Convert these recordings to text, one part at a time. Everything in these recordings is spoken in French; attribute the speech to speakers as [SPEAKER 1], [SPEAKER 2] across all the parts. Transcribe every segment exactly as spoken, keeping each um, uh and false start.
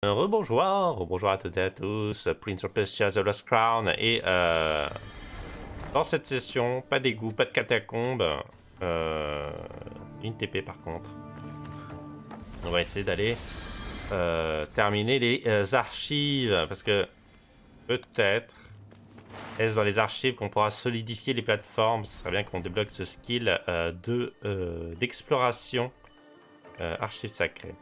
[SPEAKER 1] Rebonjour, rebonjour à toutes et à tous, Prince of Persia The Lost Crown, et euh, dans cette session, pas d'égout, pas de catacombes, euh, une T P par contre. On va essayer d'aller euh, terminer les euh, archives, parce que peut-être, est-ce dans les archives qu'on pourra solidifier les plateformes? Ce serait bien qu'on débloque ce skill euh, de euh, d'exploration euh, archives sacrées.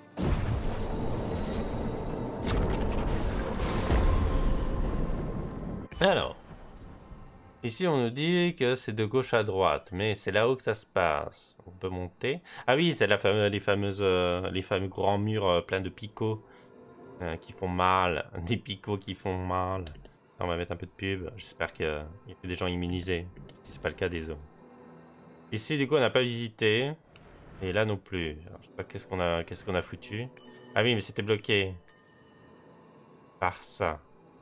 [SPEAKER 1] Alors, ici on nous dit que c'est de gauche à droite, mais c'est là-haut que ça se passe. On peut monter. Ah oui, c'est la fameuse, les fameuses, euh, les fameux grands murs euh, pleins de picots euh, qui font mal, des picots qui font mal. On va mettre un peu de pub. J'espère qu'il y a des gens immunisés. Si c'est pas le cas, désolé. Ici, du coup, on n'a pas visité, et là non plus. Alors, je sais pas qu'est-ce qu'on a, qu'est-ce qu'on a foutu. Ah oui, mais c'était bloqué par ça.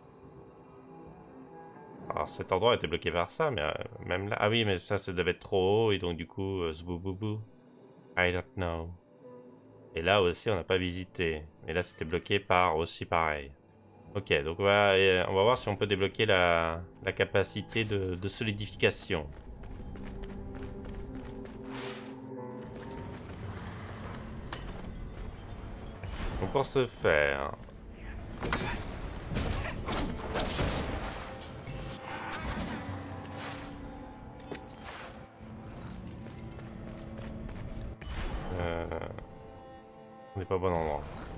[SPEAKER 1] Alors cet endroit était bloqué par ça, mais euh, même là... Ah oui, mais ça, ça devait être trop haut, et donc du coup, euh, zbouboubou. I don't know. Et là aussi, on n'a pas visité. Et là, c'était bloqué par aussi pareil. Ok, donc on va, euh, on va voir si on peut débloquer la, la capacité de, de solidification. Donc pour ce faire... Euh, on n'est pas au bon endroit.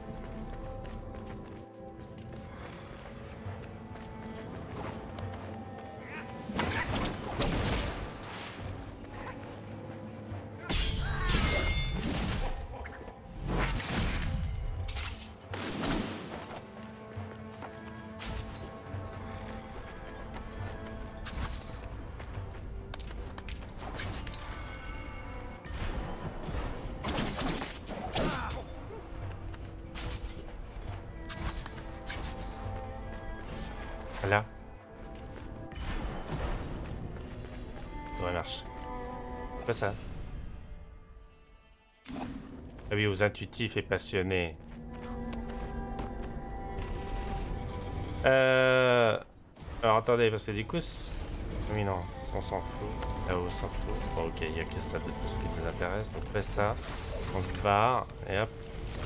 [SPEAKER 1] Là. Ça devrait marcher. C'est pas ça. Ah oui, aux intuitifs et passionnés. Euh... Alors attendez, parce que du coup... Oui, non, on s'en fout. Là-haut, on s'en fout. Bon, ok, il n'y a que ça de plus qui nous intéresse. Donc on fait ça, on se barre, et hop.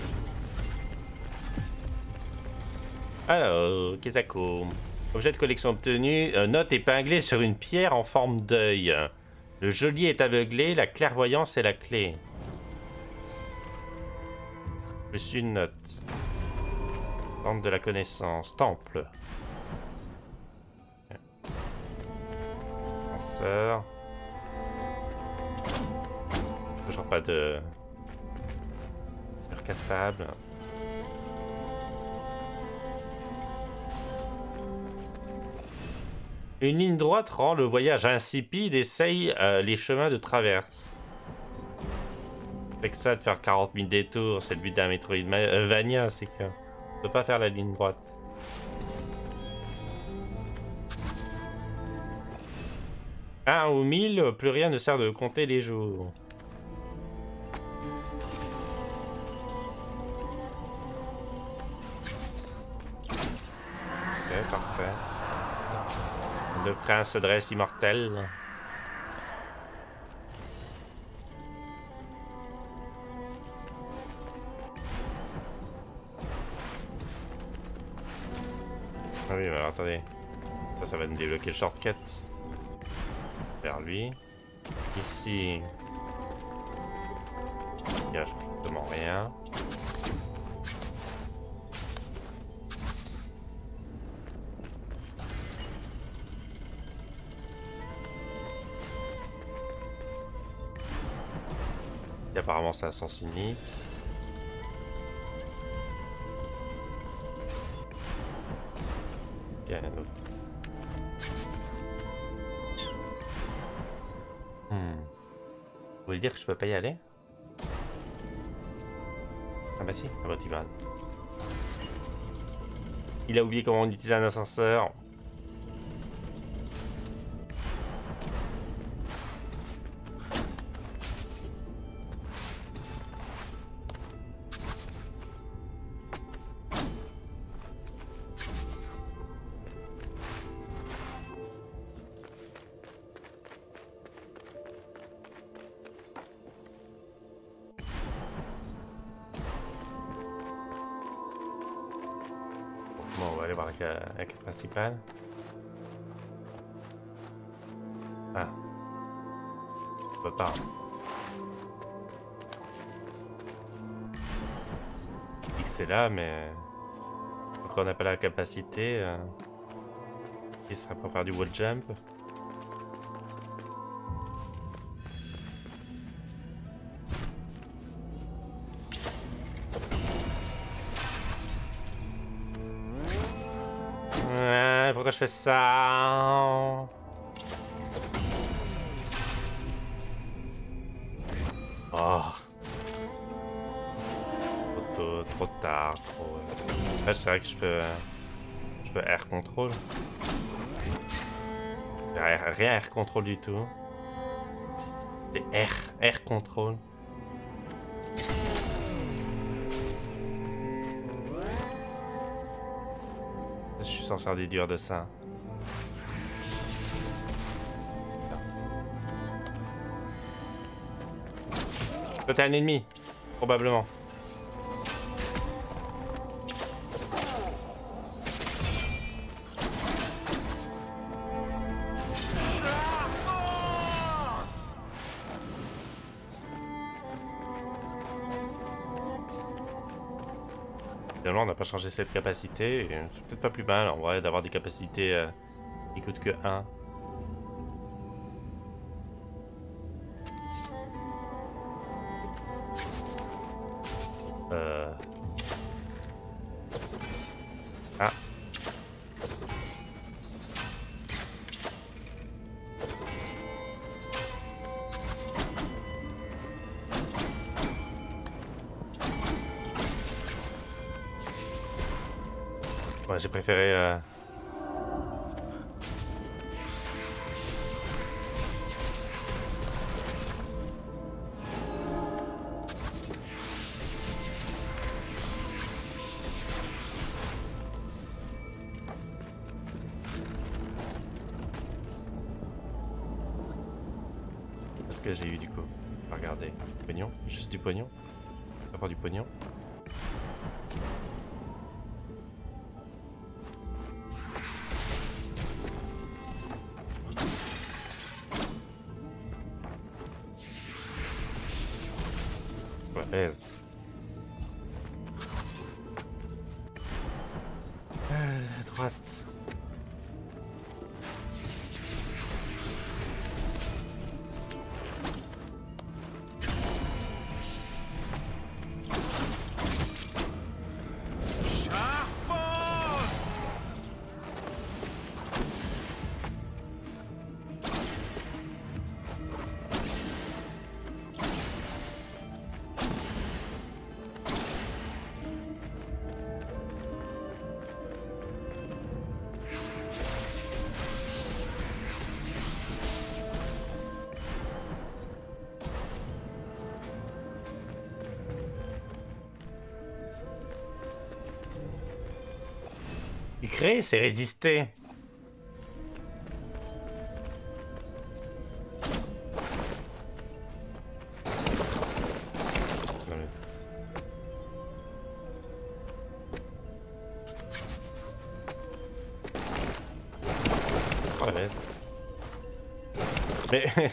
[SPEAKER 1] Alors, Kezako. Objet de collection obtenu, euh, note épinglée sur une pierre en forme d'œil. Le geôlier est aveuglé, la clairvoyance est la clé. Plus une note. Temple de la connaissance. Temple. Lanceur. Toujours pas de... cassable. Une ligne droite rend le voyage insipide, essaye euh, les chemins de traverse. Avec ça, de faire quarante mille détours, c'est le but d'un Metroidvania, c'est que on peut pas faire la ligne droite. Un ou mille, plus rien ne sert de compter les jours. C'est parfait. Le prince se dresse immortel. Ah oui, mais alors, attendez. Ça, ça va nous débloquer le shortcut. Vers lui. Ici. Il n'y a strictement rien. Et apparemment, c'est un sens unique. Ok, donc. Hmm. Vous voulez dire que je peux pas y aller? Ah bah si, ah bah tu vas. Il a oublié comment on utilise un ascenseur. Bon, on va aller voir avec la, avec la principale. Ah. On peut pas. Je dis que c'est là, mais... Quand on n'a pas la capacité... Euh... Il serait pour faire du wall jump. Ouais, pourquoi je fais ça? Oh. Trop tôt, trop tard, trop... Là, c'est vrai que je peux... Je peux air control. Rien, rien air control du tout. C'est air, air control. Je suis censé déduire de ça. Peut-être un ennemi, probablement. Finalement, on n'a pas changé cette capacité. C'est peut-être pas plus mal en vrai d'avoir des capacités euh, qui coûtent que un. Euh... Ah. Ouais, j'ai préféré... Euh... Qu'est-ce que j'ai eu du coup? Regardez. Pognon? Juste du pognon? On va faire du pognon? Aise. Euh, droite. Créer, c'est résister. Oh la bête. Mais...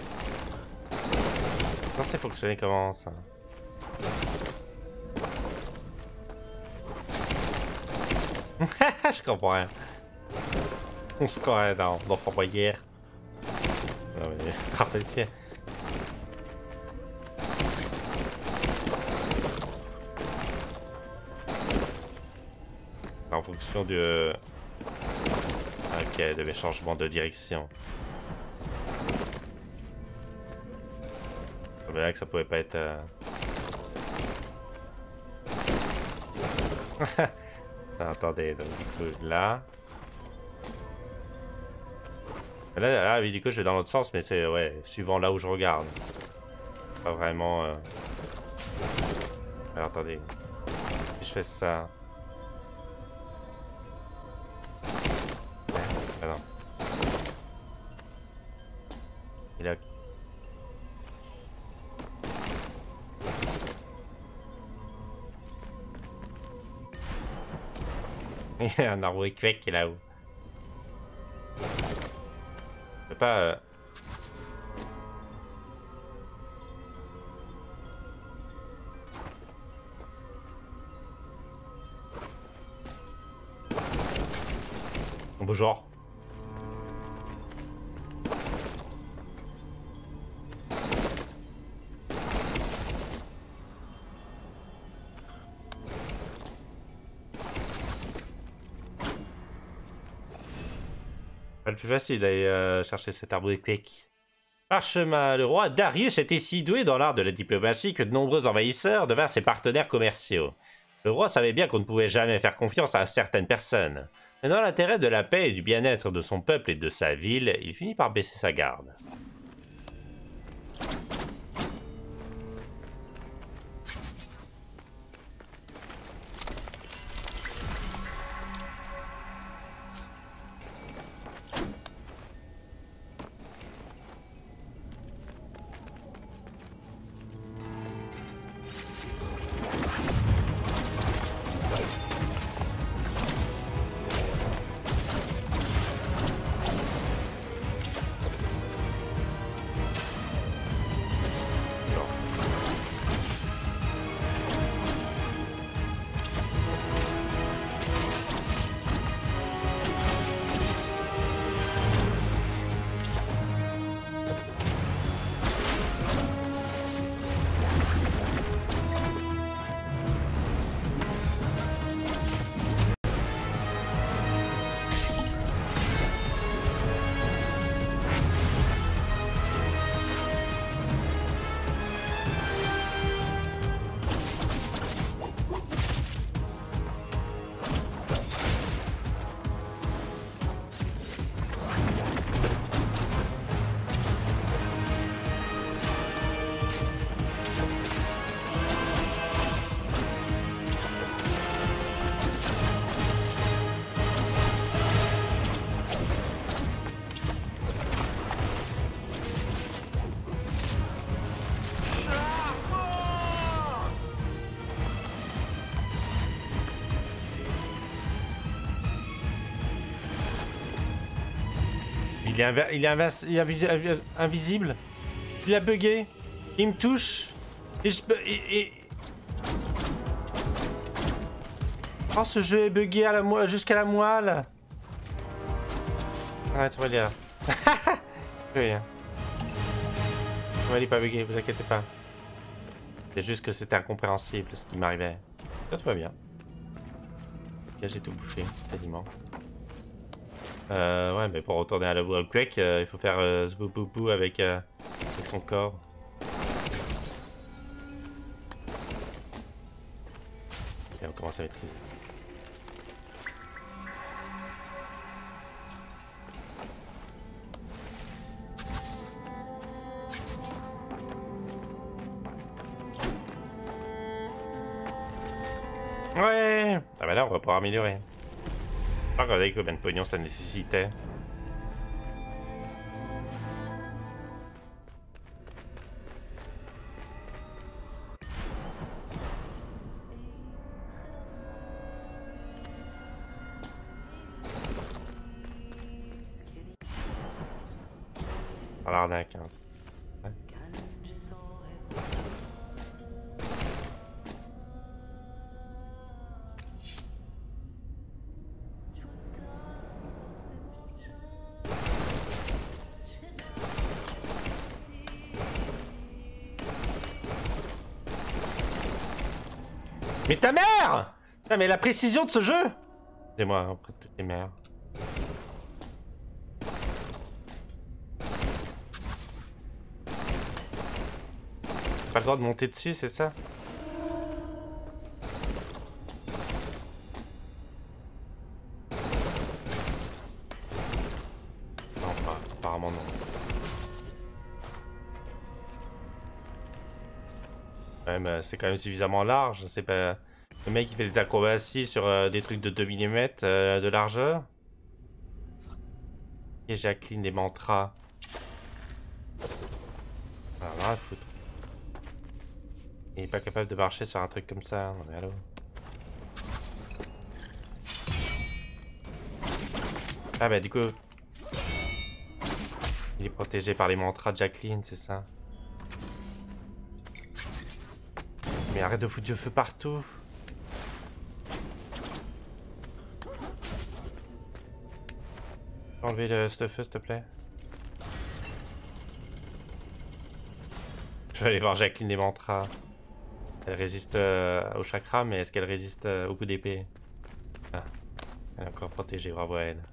[SPEAKER 1] Non, c'est fonctionner comment ça? Je comprends rien. On se croirait dans, dans Fort Boyard. Non mais, rappelle-toi. En fonction du... Ok, de mes changements de direction. C'est bien que ça pouvait pas être... Euh... Attendez, donc du coup là... Là, là, oui, du coup je vais dans l'autre sens, mais c'est, ouais, suivant là où je regarde. Pas vraiment... Euh... Alors attendez, si je fais ça... Ah non. Et là... Il y a un arbre quake qui est là-haut. Je peux pas... Euh... Bonjour. Pas le plus facile d'aller euh, chercher cet arbre de quake. Parchemin, le roi Darius était si doué dans l'art de la diplomatie que de nombreux envahisseurs devinrent ses partenaires commerciaux. Le roi savait bien qu'on ne pouvait jamais faire confiance à certaines personnes. Mais dans l'intérêt de la paix et du bien-être de son peuple et de sa ville, il finit par baisser sa garde. Il est, inv il est, inv il est invisible. Il a bugué. Il me touche. Et je peux... Et, et... Oh, ce jeu est bugué à la moelle, jusqu'à la moelle. Arrête, on va lire. Rien. Ouais, il est pas bugué, vous inquiétez pas. C'est juste que c'était incompréhensible ce qui m'arrivait. Ça, tout va bien. Ok, j'ai tout bouffé, quasiment. Euh, ouais, mais pour retourner à la boule quake, euh, il faut faire euh, zbouboubou avec, euh, avec son corps. Et on commence à maîtriser. Ouais. Ah bah là, on va pouvoir améliorer. Regardez combien de pognon ça nécessitait. Par l'arnaque, hein. Ouais. Mais ta mère! Putain, mais la précision de ce jeu! C'est moi, après toutes les mères. Pas le droit de monter dessus, c'est ça? Non, pas, apparemment non. Ouais, mais c'est quand même suffisamment large, c'est pas... Le mec qui fait des acrobaties sur euh, des trucs de deux millimètres euh, de largeur. Et Jacqueline des mantras. Ah, rien à foutre. Il est pas capable de marcher sur un truc comme ça, on est à l'eau. Ah bah du coup... Il est protégé par les mantras de Jacqueline, c'est ça? Mais arrête de foutre du feu partout. Enlever le ce feu, s'il te plaît. Je vais aller voir Jacqueline des mantras. Elle résiste euh, au chakra, mais est-ce qu'elle résiste euh, au coup d'épée? Ah, elle est encore protégée, bravo à elle.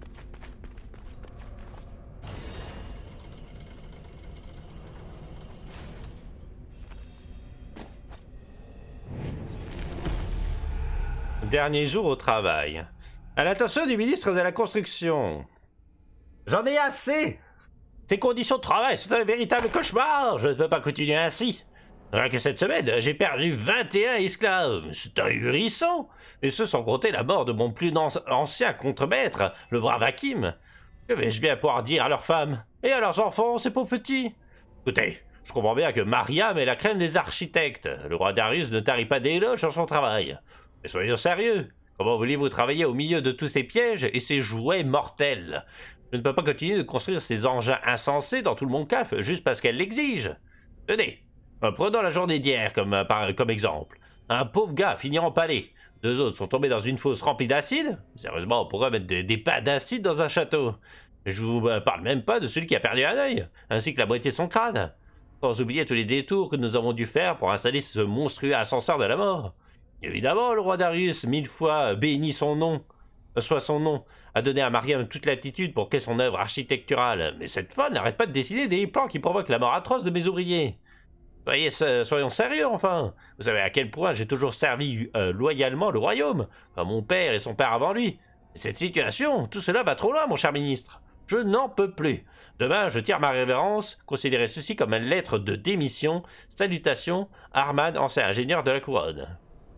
[SPEAKER 1] Dernier jour au travail. À l'attention du ministre de la Construction. J'en ai assez. Ces conditions de travail sont un véritable cauchemar. Je ne peux pas continuer ainsi. Rien que cette semaine, j'ai perdu vingt et un esclaves. C'est ahurissant. Et ce sans compter la mort de mon plus ancien contremaître, le brave Hakim. Que vais-je bien pouvoir dire à leurs femmes et à leurs enfants, ces pauvres petits? Écoutez, je comprends bien que Mariam est la crème des architectes. Le roi Darius ne tarit pas d'éloges sur son travail. Mais soyons sérieux. Comment voulez-vous travailler au milieu de tous ces pièges et ces jouets mortels? Je ne peux pas continuer de construire ces engins insensés dans tout le Mont-Caf juste parce qu'elle l'exige. Tenez, prenons la journée d'hier comme, comme exemple. Un pauvre gars finit empalé. Deux autres sont tombés dans une fosse remplie d'acide. Sérieusement, on pourrait mettre des, des pains d'acide dans un château. Je vous parle même pas de celui qui a perdu un œil, ainsi que la moitié de son crâne. Sans oublier tous les détours que nous avons dû faire pour installer ce monstrueux ascenseur de la mort. Évidemment, le roi Darius, mille fois béni son nom, soit son nom, a donné à Mariam toute latitude pour qu'elle son œuvre architecturale. Mais cette folle n'arrête pas de dessiner des plans qui provoquent la mort atroce de mes ouvriers. Soyez, soyons sérieux, enfin. Vous savez à quel point j'ai toujours servi euh, loyalement le royaume, comme mon père et son père avant lui. Et cette situation, tout cela va trop loin, mon cher ministre. Je n'en peux plus. Demain, je tire ma révérence. Considérez ceci comme une lettre de démission. Salutations, Armand, ancien ingénieur de la couronne.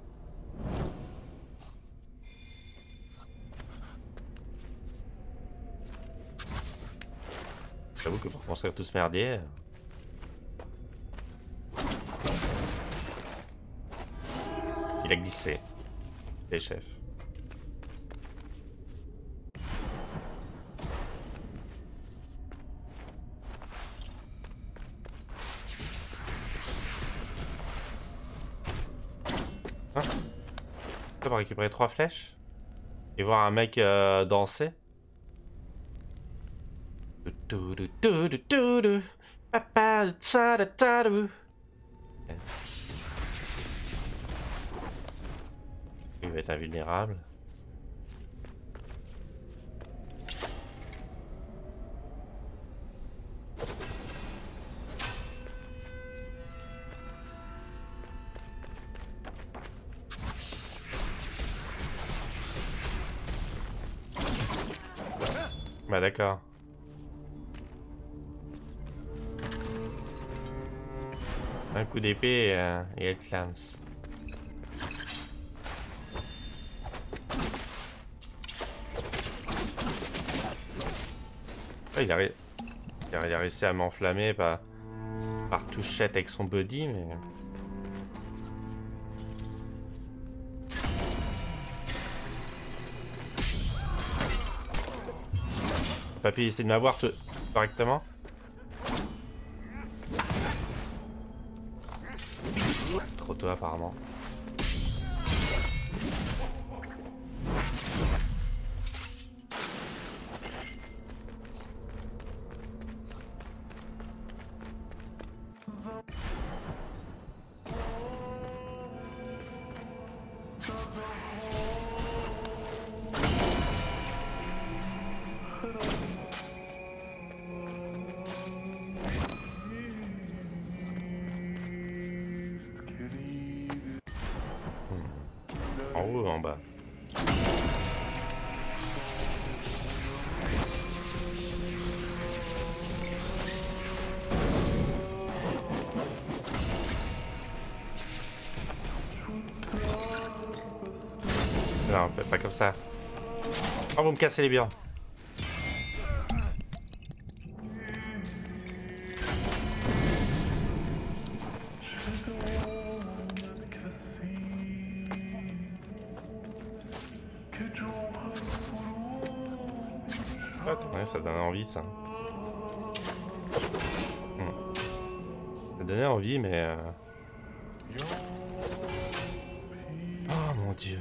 [SPEAKER 1] J'avoue que pour construire tout ce merdier... Il a glissé. Les chefs. Hein? On va récupérer trois flèches et voir un mec euh, danser. Il va être invulnérable. Bah d'accord. Un coup d'épée euh, et elle clams. Ouais, il, a ré... il a réussi à m'enflammer par... par touchette avec son body, mais... Papy essaie de m'avoir te... correctement. Trop tôt apparemment. En haut ou en bas? Non, pas comme ça. Oh, vous me cassez les biens. Ouais, ça donne envie ça. Hmm. Ça donnait envie, mais... Euh... Oh mon dieu.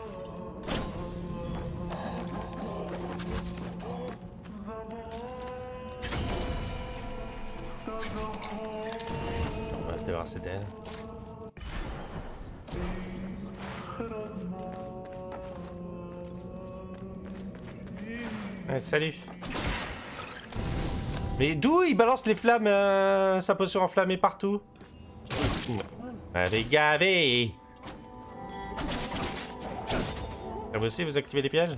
[SPEAKER 1] On va se débarrasser d'elle. Ouais, salut. Mais d'où il balance les flammes, euh, sa potion enflammée partout? Allez, gavé! Ah, vous aussi, vous activez les pièges?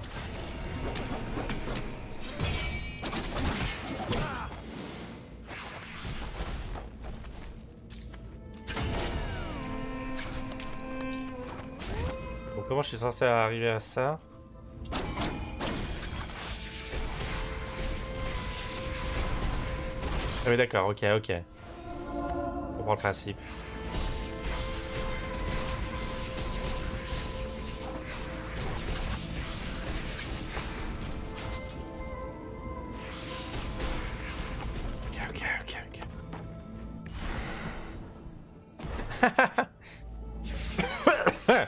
[SPEAKER 1] Bon, comment je suis censé arriver à ça? Ah oui, d'accord, ok, ok. On comprend le principe. Ok, ok, ok, ok.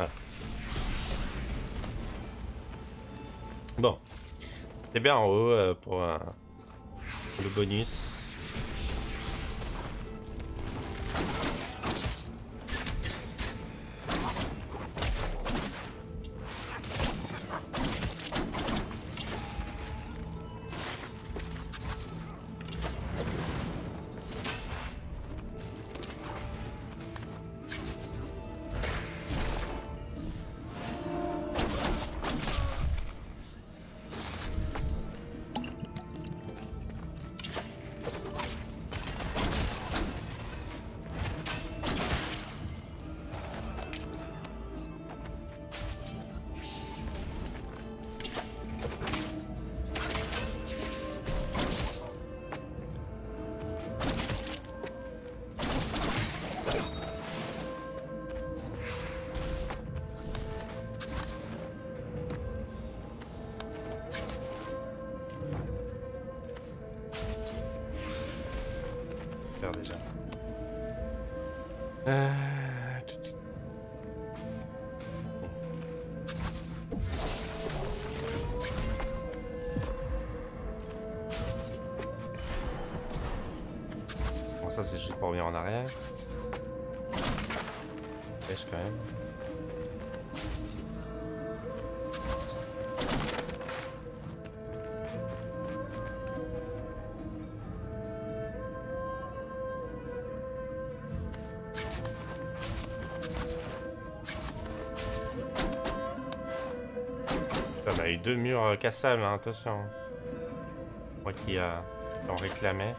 [SPEAKER 1] Bon. C'est bien en haut euh, pour, euh, pour le bonus. Déjà. Euh... Bon, ça c'est juste pour revenir en arrière. Pêche quand même. On a eu deux murs euh, cassables, hein, attention. Moi qui euh, en réclamais.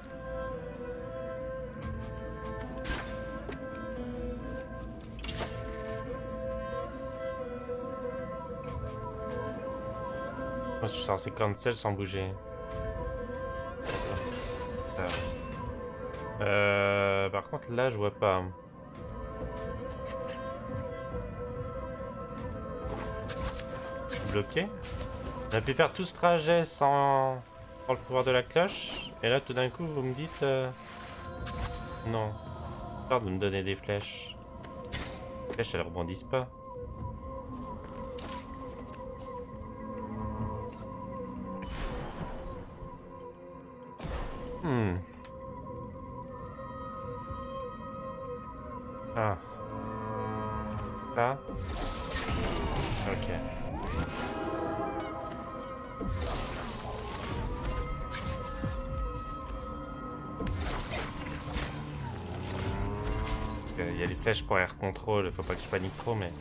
[SPEAKER 1] Moi je suis censé cancel sans bouger. Euh, euh, par contre là je vois pas. Bloqué. On a pu faire tout ce trajet sans, sans le pouvoir de la cloche. Et là tout d'un coup vous me dites euh... non. Peur de me donner des flèches. Les flèches elles rebondissent pas. Hmm. Ah. Ça. Ok. Il y a les flèches pour air control, faut pas que je panique trop, mais...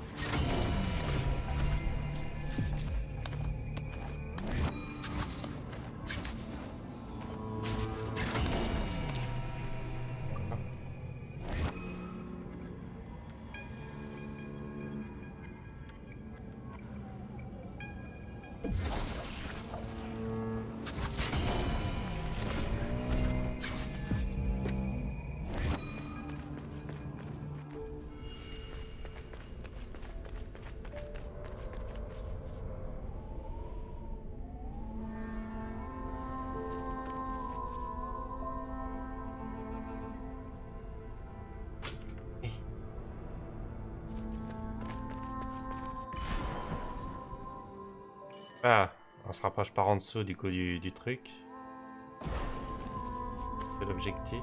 [SPEAKER 1] Ah, on se rapproche par en dessous du coup du, du truc. C'est l'objectif.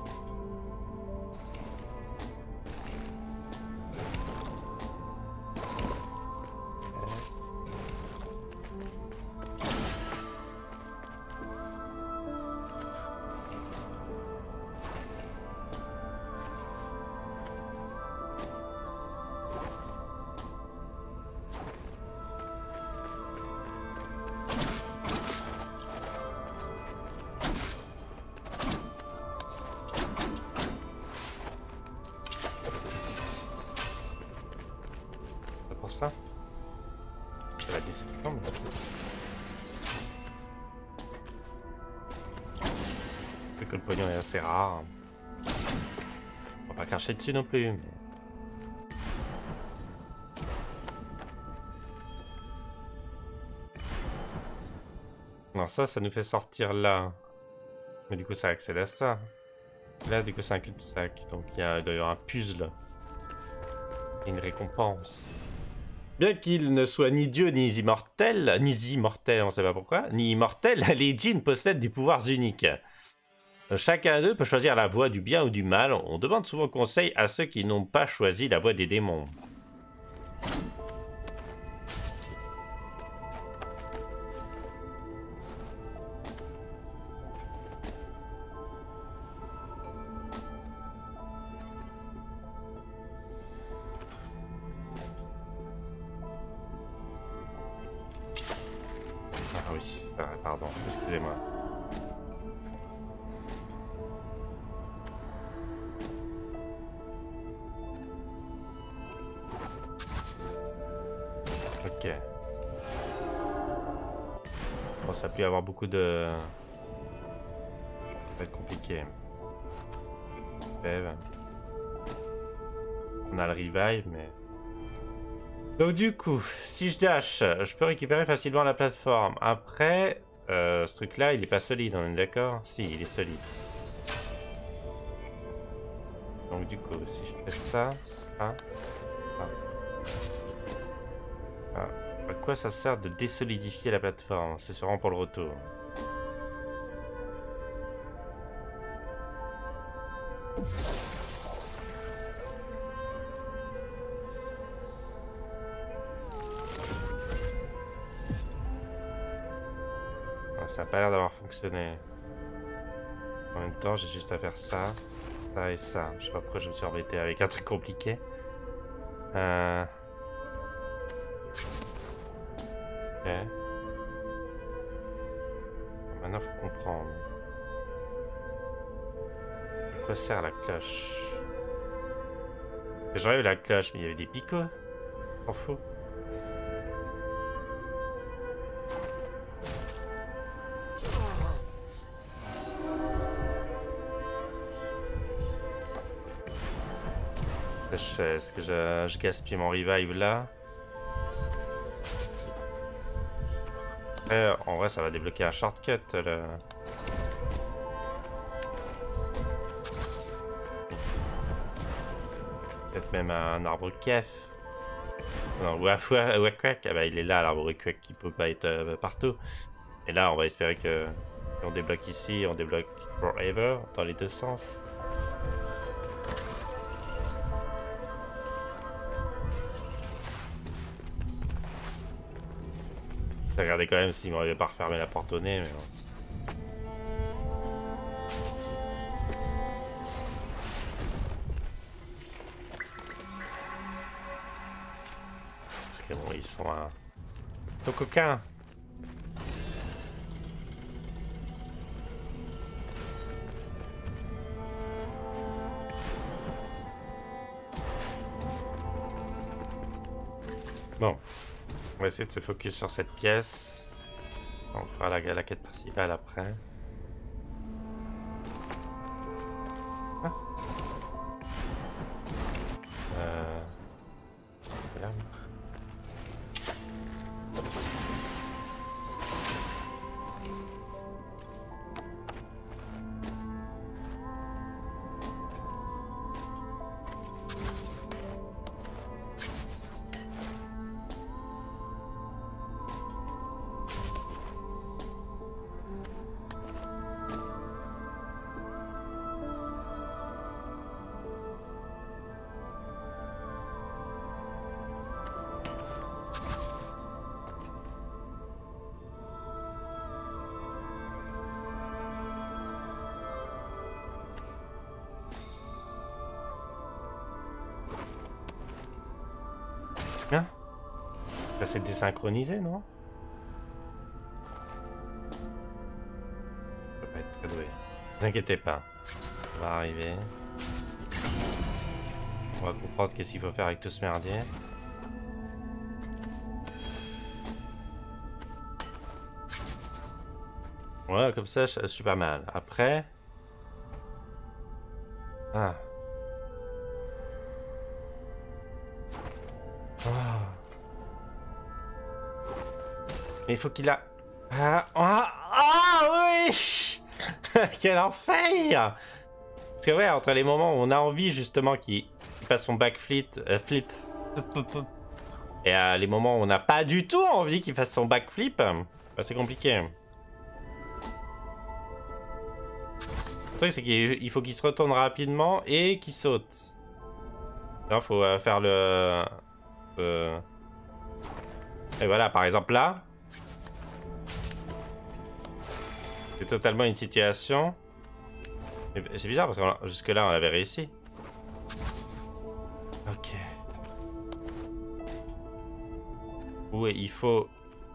[SPEAKER 1] Ça c'est la description mais... vu que le pognon est assez rare, on va pas cracher dessus non plus mais... non, ça ça nous fait sortir là, mais du coup ça accède à ça. Là du coup c'est un cul-de-sac, donc il y a d'ailleurs un puzzle et une récompense. Bien qu'il ne soit ni dieu ni immortel, ni immortel, on sait pas pourquoi, ni immortel, les djinns possèdent des pouvoirs uniques. Chacun d'eux peut choisir la voie du bien ou du mal. On demande souvent conseil à ceux qui n'ont pas choisi la voie des démons. Ah oui, pardon, excusez-moi. Ok. Bon, ça a pu avoir beaucoup de... Ça va être compliqué. On a le revive, mais... Donc du coup, si je dash, je peux récupérer facilement la plateforme. Après, euh, ce truc-là, il est pas solide, on est d'accord? Si, il est solide. Donc du coup, si je fais ça, ça, ça. Ah. À quoi ça sert de désolidifier la plateforme? C'est sûrement pour le retour. Ça n'a pas l'air d'avoir fonctionné. En même temps, j'ai juste à faire ça, ça et ça. Je sais pas pourquoi je me suis embêté avec un truc compliqué. Euh... Ok. Maintenant, faut comprendre. À quoi sert la cloche? J'aurais eu la cloche, mais il y avait des picots. S'en fout. Est-ce que je, je gaspille mon revive là? Après, en vrai, ça va débloquer un shortcut. Là. Peut-être même un arbre kef. Non, Wakwak, ah bah, il est là, l'arbre Wakwak, qui peut pas être euh, partout. Et là, on va espérer que si on débloque ici, on débloque forever, dans les deux sens. J'ai regardé quand même s'il m'aurait pas refermé la porte au nez, mais bon. Parce que bon, ils sont un... Ton coquin. Bon. On va essayer de se focus sur cette pièce. On fera la, la quête principale après. Ah. Euh... Là. Ça s'est désynchronisé, non? Je peux pas être très doué. Ne vous inquiétez pas. Ça va arriver. On va comprendre qu'est-ce qu'il faut faire avec tout ce merdier. Ouais, comme ça, je, je suis pas mal. Après... Ah. Oh. Mais il faut qu'il a... Ah, ah, ah oui. Quel enfer. Parce que ouais, entre les moments où on a envie justement qu'il fasse son backflip, euh, flip, et euh, les moments où on n'a pas du tout envie qu'il fasse son backflip, bah, c'est compliqué. Le truc c'est qu'il faut qu'il se retourne rapidement et qu'il saute. Il faut euh, faire le... Euh... Et voilà, par exemple là. C'est totalement une situation... C'est bizarre parce que jusque là on avait réussi. Ok. Oui, il faut...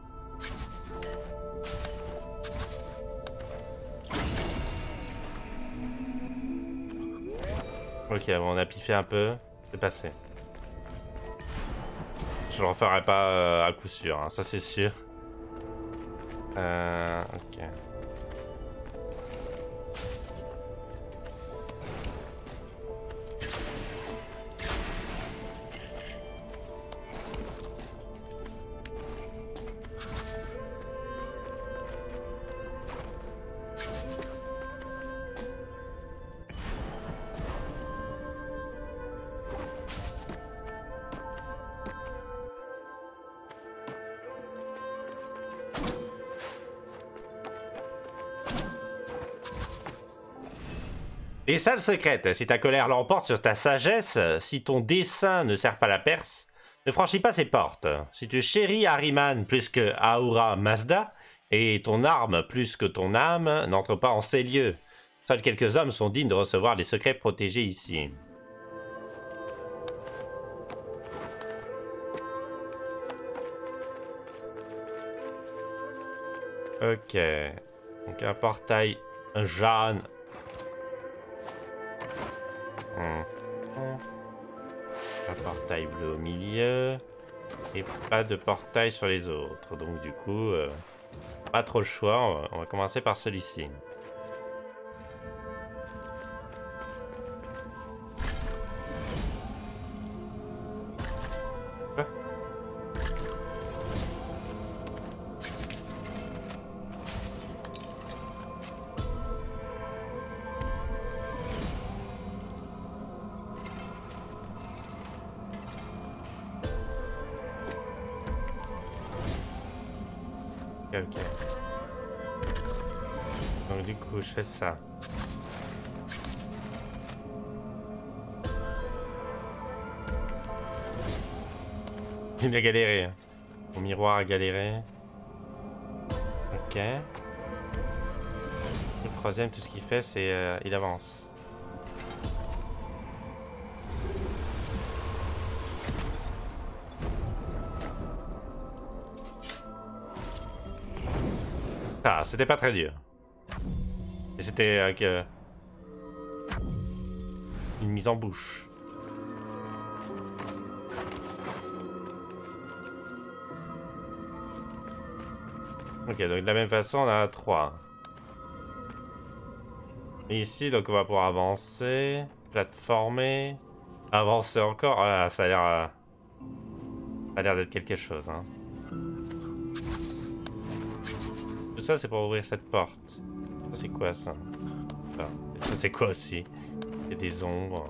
[SPEAKER 1] Ok, bon, on a piffé un peu. C'est passé. Je le referai pas euh, à coup sûr, hein, ça c'est sûr. Euh... Ok. Les salles secrètes, si ta colère l'emporte sur ta sagesse, si ton dessein ne sert pas la Perse, ne franchis pas ces portes. Si tu chéris Ahriman plus que Ahura Mazda, et ton arme plus que ton âme, n'entre pas en ces lieux. Seuls quelques hommes sont dignes de recevoir les secrets protégés ici. Ok. Donc un portail jaune. Un portail bleu au milieu et pas de portail sur les autres, donc du coup euh, pas trop le choix, on va, on va commencer par celui-ci. Ok. Donc du coup, je fais ça. Il a galéré. Mon miroir a galéré. Ok. Le troisième, tout ce qu'il fait, c'est euh, il avance. Ah, c'était pas très dur. Et c'était avec euh, une mise en bouche. Ok, donc de la même façon, on a trois. Et ici, donc on va pouvoir avancer, plateformer, avancer encore. Ah, ça a l'air, euh, ça a l'air d'être quelque chose, hein. Tout ça, c'est pour ouvrir cette porte. Ça, c'est quoi, ça? Enfin, ça, c'est quoi aussi? Il y a des ombres.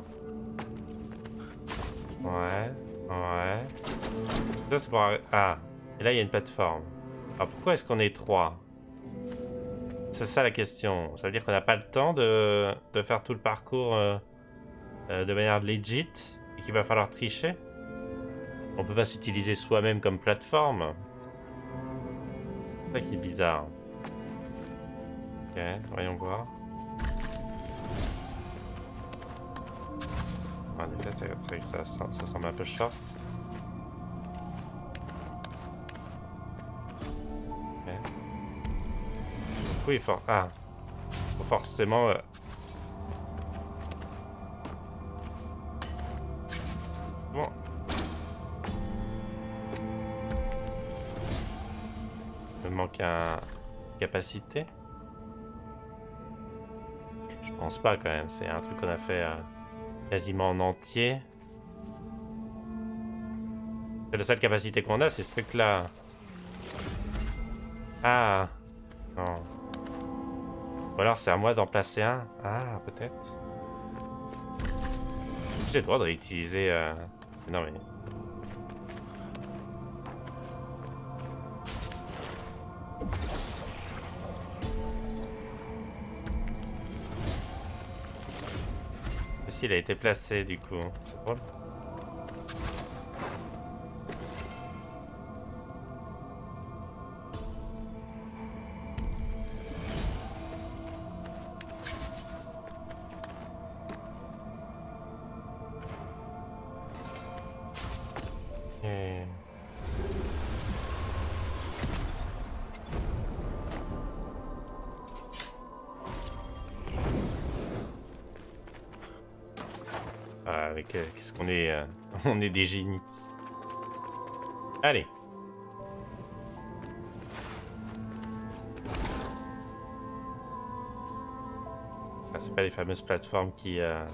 [SPEAKER 1] Ouais, ouais. Ça, c'est pour... Ah, et là, il y a une plateforme. Alors, pourquoi est-ce qu'on est trois? C'est ça la question. Ça veut dire qu'on n'a pas le temps de, de faire tout le parcours euh, euh, de manière legit et qu'il va falloir tricher? On peut pas s'utiliser soi-même comme plateforme? C'est ça qui est bizarre. Ok, voyons voir. En effet, c'est vrai que ça, ça, ça semble un peu short. Okay. Oui, for... ah. Faut forcément... Euh... Bon. Il me manque un... capacité. Je pense pas quand même, c'est un truc qu'on a fait euh, quasiment en entier. C'est la seule capacité qu'on a, c'est ce truc là. Ah non. Ou alors c'est à moi d'en placer un. Ah peut-être. J'ai le droit de réutiliser euh... non mais... Si, il a été placé du coup. C'est drôle. Et... Ah, avec euh, qu'est-ce qu'on est euh, on est des génies. Allez. Ah, c'est pas les fameuses plateformes qui euh...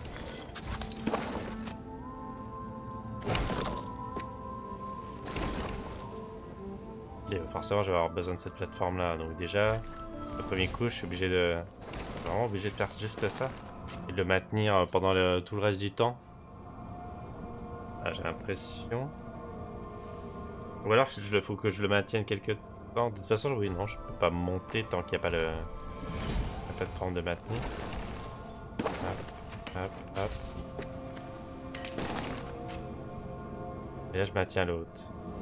[SPEAKER 1] Et forcément je vais avoir besoin de cette plateforme là, donc déjà le premier coup je suis obligé de vraiment obligé de faire juste ça et de le maintenir pendant le... tout le reste du temps. Ah, j'ai l'impression. Ou alors il faut que je le maintienne quelque temps. De toute façon oui non je peux pas monter tant qu'il n'y a pas le... la plateforme de maintenir. Hop, hop, hop. Et là je maintiens l'autre.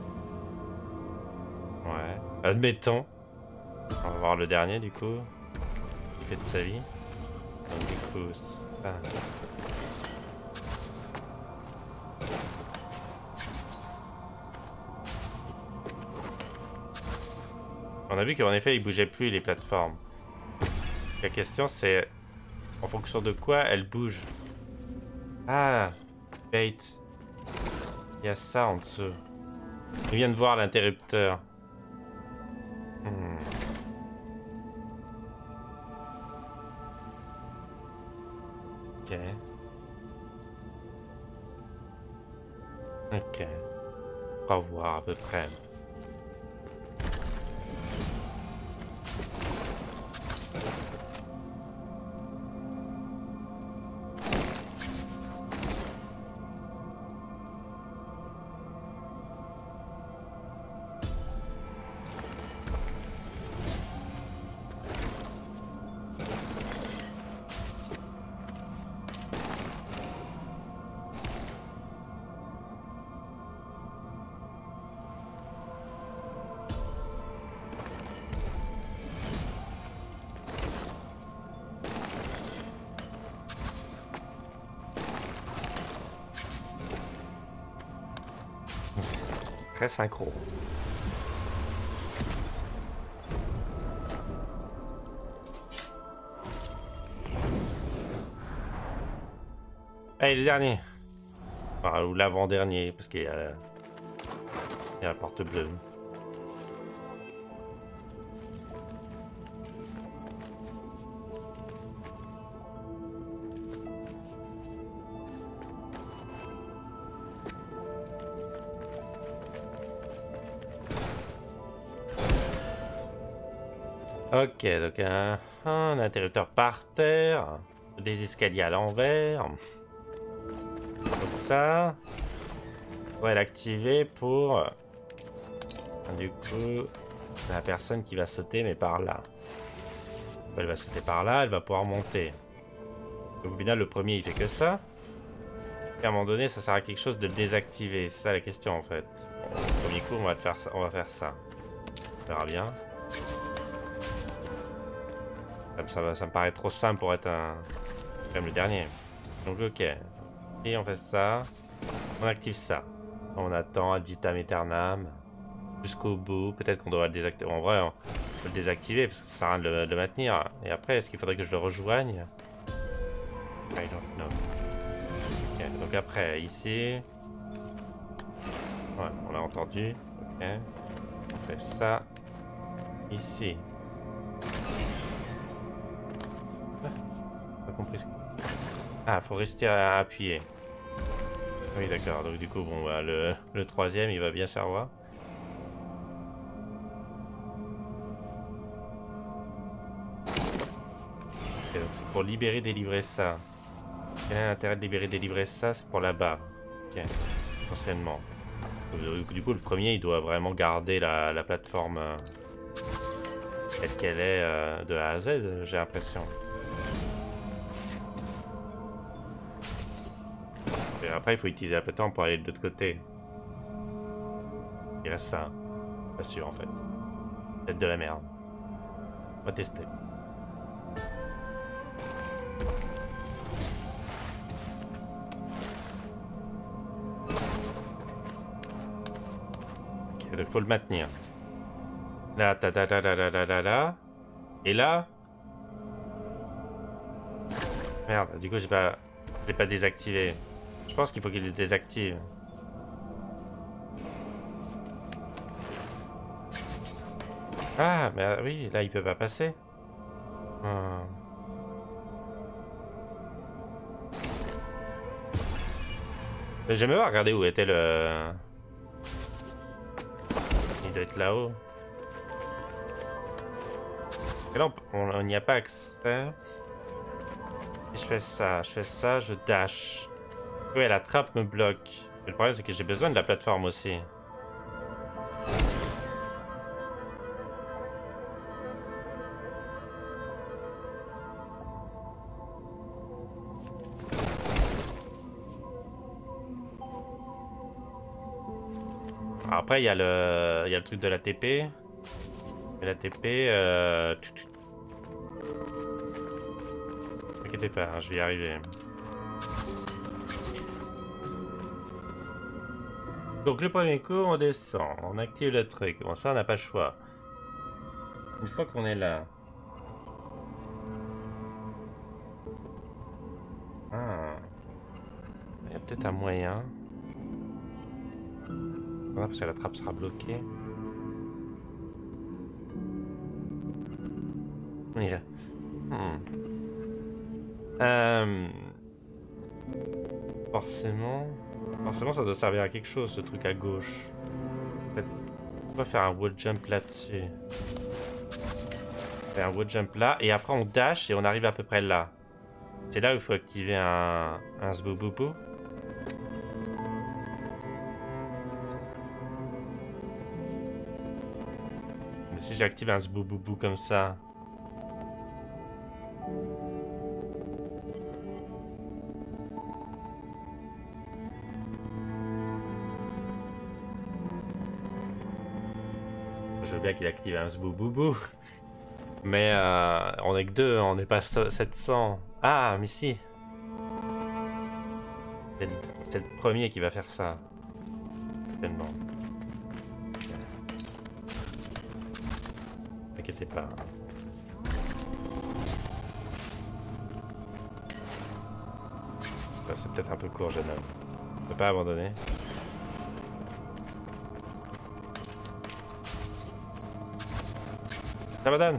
[SPEAKER 1] Ouais. Admettons. On va voir le dernier du coup. Il fait de sa vie. Donc du coup ça. On a vu qu'en effet il bougeait plus les plateformes. La question c'est en fonction de quoi elles bougent. Ah, bait. Il y a ça en dessous. Il vient de voir l'interrupteur. Hmm. Ok. Ok. On va voir à peu près. Très synchro. Allez, le dernier. Enfin, ou l'avant-dernier, parce qu'il y a, il y a la porte bleue. Ok, donc un, un interrupteur par terre, des escaliers à l'envers. Donc ça, on pourrait l'activer pour du coup la personne qui va sauter, mais par là. Elle va sauter par là, elle va pouvoir monter. Donc au final, le premier il fait que ça. Et à un moment donné, ça sert à quelque chose de le désactiver. C'est ça la question en fait. Bon, au premier coup, on va faire ça. On va faire ça. On verra bien. Ça, va, ça me paraît trop simple pour être un... Comme le dernier. Donc ok. Et on fait ça. On active ça. On attend ad vitam aeternam. jusqu'au bout. Peut-être qu'on devra le désactiver. En vrai, on peut le désactiver parce que ça sert à rien de le, de le maintenir. Et après, est-ce qu'il faudrait que je le rejoigne? I don't know. Ok, donc après, ici. Ouais, on l'a entendu. Ok. On fait ça. Ici. Ah, pas compris. Ah, faut rester à, à appuyer. Oui, d'accord. Donc du coup, bon, bah, le, le troisième, il va bien servir. Ok, donc c'est pour libérer, délivrer ça. Quel est l'intérêt de libérer, délivrer ça? C'est pour là-bas. Ok, potentiellement. Donc, du coup, le premier, il doit vraiment garder la, la plateforme euh, telle qu'elle est euh, de A à Z, j'ai l'impression. Et après, il faut utiliser la plateforme pour aller de l'autre côté. Il reste ça. Pas sûr, en fait. Peut-être de la merde. On va tester. Ok, donc il faut le maintenir. Là, ta ta ta ta ta ta ta ta. Et là... Merde, du coup, j'ai pas... Je l'ai pas désactivé. Je pense qu'il faut qu'il le désactive. Ah, mais oui, là, il peut pas passer. Hmm. J'ai même pas regardé où était le... Il doit être là-haut. Et là, on n'y a pas accès. Si je fais ça, je fais ça, je dash. Ouais, la trappe me bloque. Mais le problème, c'est que j'ai besoin de la plateforme aussi. Alors après, il y a le, il y a le truc de la T P. Et la T P, euh... Ne t'inquiète pas, hein, je vais y arriver. Donc le premier coup, on descend, on active le truc. Bon, ça, on n'a pas le choix. Une fois qu'on est là... Ah. Il y a peut-être un moyen. Ah, parce que la trappe sera bloquée. On y va. Hmm. Euh... Forcément... Forcément, ça doit servir à quelque chose, ce truc à gauche. On va faire un wall jump là-dessus. Faire un wall jump là, et après on dash et on arrive à peu près là. C'est là où il faut activer un, un zbouboubou. Mais si j'active un zbouboubou comme ça... Je veux bien qu'il active un zbouboubou. Mais euh, on est que deux, on n'est pas sept cents. Ah, mais si. C'est le, le premier qui va faire ça. Tellement. T'inquiètez pas. C'est peut-être un peu court, jeune homme. On peut pas abandonner. T'abandonnes.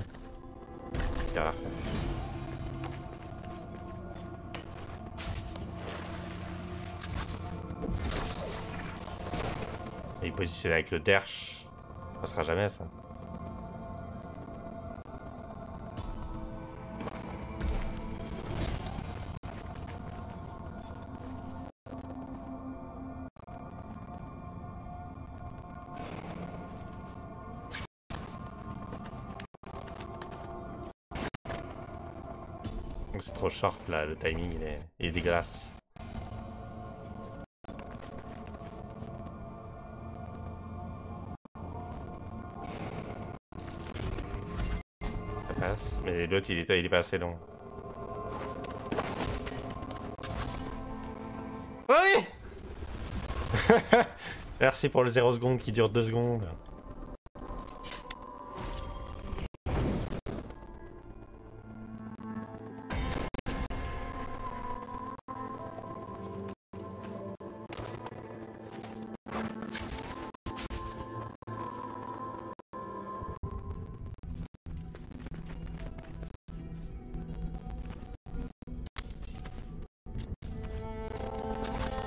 [SPEAKER 1] Et il positionne avec le derche. Ça passera jamais ça. C'est trop short là, le timing il est, il est dégueulasse. Ça passe, mais l'autre il est, il est pas assez long. Oui. Merci pour le zéro seconde qui dure deux secondes.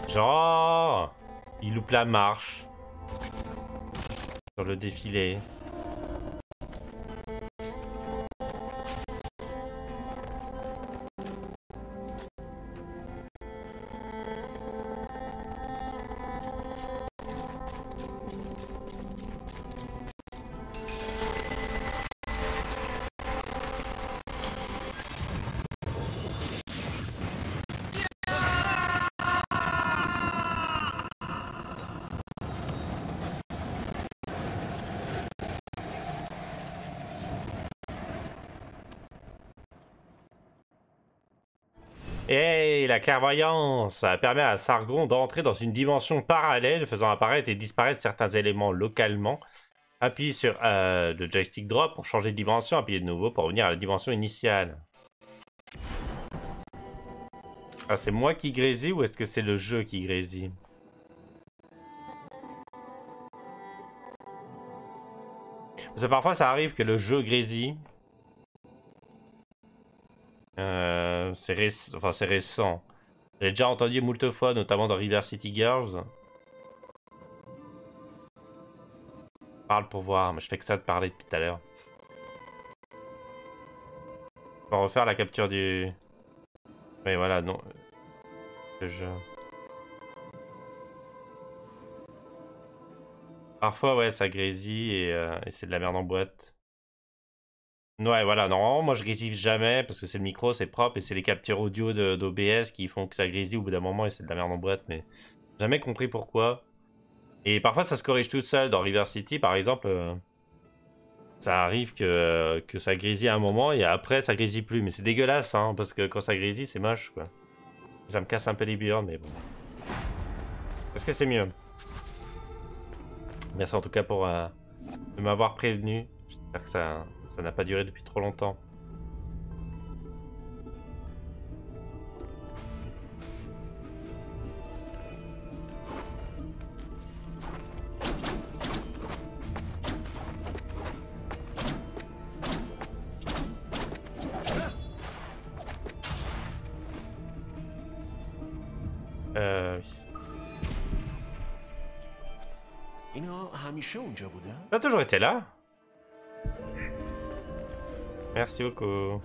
[SPEAKER 1] Genre, il loupe la marche sur le défilé. Et la clairvoyance, ça permet à Sargon d'entrer dans une dimension parallèle, faisant apparaître et disparaître certains éléments localement. Appuyez sur euh, le joystick drop pour changer de dimension, appuyez de nouveau pour revenir à la dimension initiale. Ah, c'est moi qui grésille ou est-ce que c'est le jeu qui grésille? Parce que parfois ça arrive que le jeu grésille. Euh, c'est réc... enfin, c'est récent. J'ai déjà entendu moult fois, notamment dans River City Girls. Parle pour voir, mais je fais que ça de parler depuis tout à l'heure. On va refaire la capture du... Mais voilà, non. Le jeu. Parfois, ouais, ça grésille et, euh, et c'est de la merde en boîte. Ouais, voilà, normalement, moi je grésille jamais parce que c'est le micro, c'est propre et c'est les captures audio d'O B S qui font que ça grésille au bout d'un moment et c'est de la merde en boîte, mais jamais compris pourquoi. Et parfois ça se corrige tout seul. Dans River City, par exemple, euh, ça arrive que, que ça grésille à un moment et après ça grésille plus. Mais c'est dégueulasse, hein, parce que quand ça grésille, c'est moche, quoi. Ça me casse un peu les burnes, mais bon. Est-ce que c'est mieux? Merci en tout cas pour euh, de m'avoir prévenu. J'espère que ça ça n'a pas duré depuis trop longtemps. Euh... Ça a toujours été là? Merci beaucoup.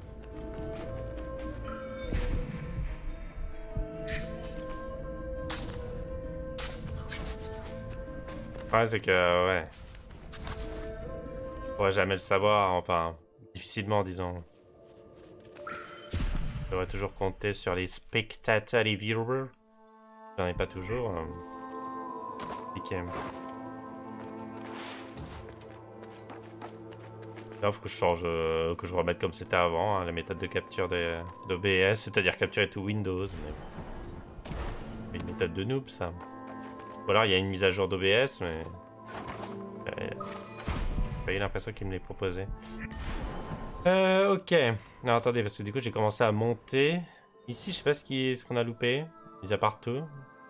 [SPEAKER 1] Ouais, c'est que, ouais. On pourrait jamais le savoir, enfin, difficilement, disons. Je devrais toujours compter sur les spectateurs, les viewers. J'en ai pas toujours. Euh... Compliqué. Là, faut que je change, euh, que je remette comme c'était avant, hein, la méthode de capture d'O B S, c'est-à-dire capturer tout Windows. Mais... c'est une méthode de noob, ça. Ou alors il y a une mise à jour d'O B S, mais... Euh, j'ai pas eu l'impression qu'il me l'ait proposé. Euh, ok. Non, attendez, parce que du coup, j'ai commencé à monter. Ici, je sais pas ce qu'on ce qu'on a loupé. Mis à part tout.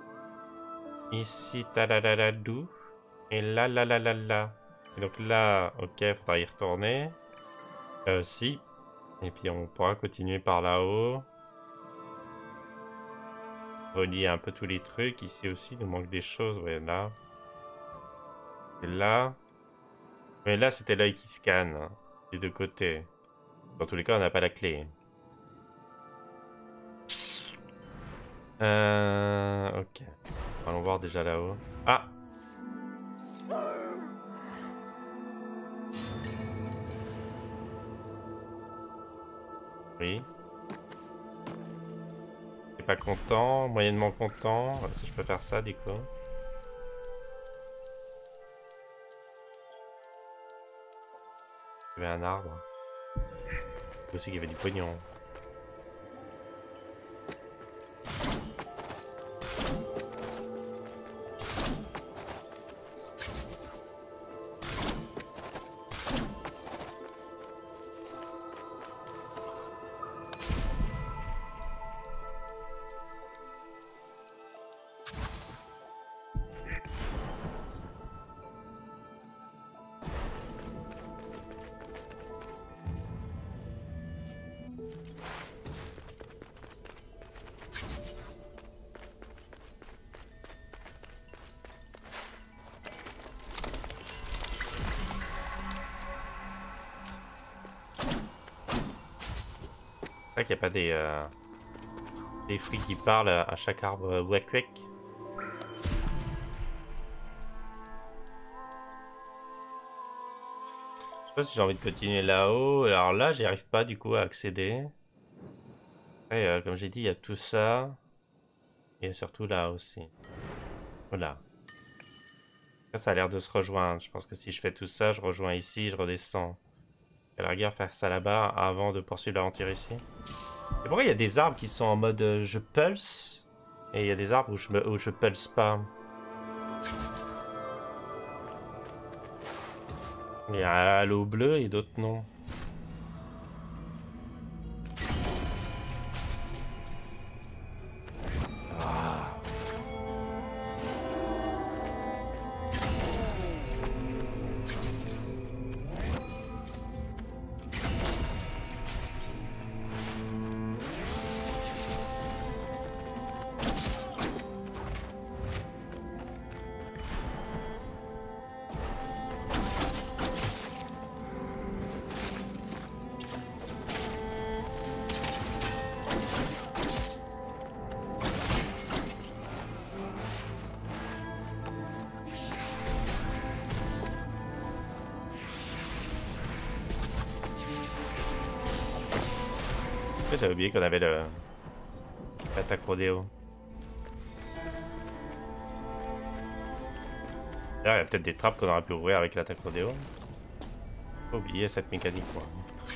[SPEAKER 1] Ici, talaladou. Et là, là, là, là, là. Et donc là, ok, faudra y retourner. Là aussi. Et puis on pourra continuer par là-haut. Relier un peu tous les trucs. Ici aussi, il nous manque des choses. Ouais, là. Et là. Mais là, c'était l'œil qui scanne. Hein, des deux côtés. Dans tous les cas, on n'a pas la clé. Euh... Ok. Allons voir déjà là-haut. Ah! Oui. T'es pas content, moyennement content. Si je peux faire ça, du coup. Il y avait un arbre. Il aussi qu'il y avait du pognon. C'est vrai qu'il n'y a pas des, euh, des fruits qui parlent à chaque arbre euh, Wak-Wak. Je sais pas si j'ai envie de continuer là-haut. Alors là, j'y arrive pas du coup à accéder. Après, euh, comme j'ai dit, il y a tout ça. Et surtout là aussi. Voilà. Ça, ça a l'air de se rejoindre. Je pense que si je fais tout ça, je rejoins ici, je redescends. À la rigueur, faire ça là-bas avant de poursuivre l'aventure ici. Et pourquoi il y a des arbres qui sont en mode euh, je pulse et il y a des arbres où je, me, où je pulse pas. Il y a à l'eau bleue et d'autres non. J'avais oublié qu'on avait le l'attaque rodéo. D'ailleurs, il y a peut-être des trappes qu'on aurait pu ouvrir avec l'attaque rodéo. Faut oublier cette mécanique, moi.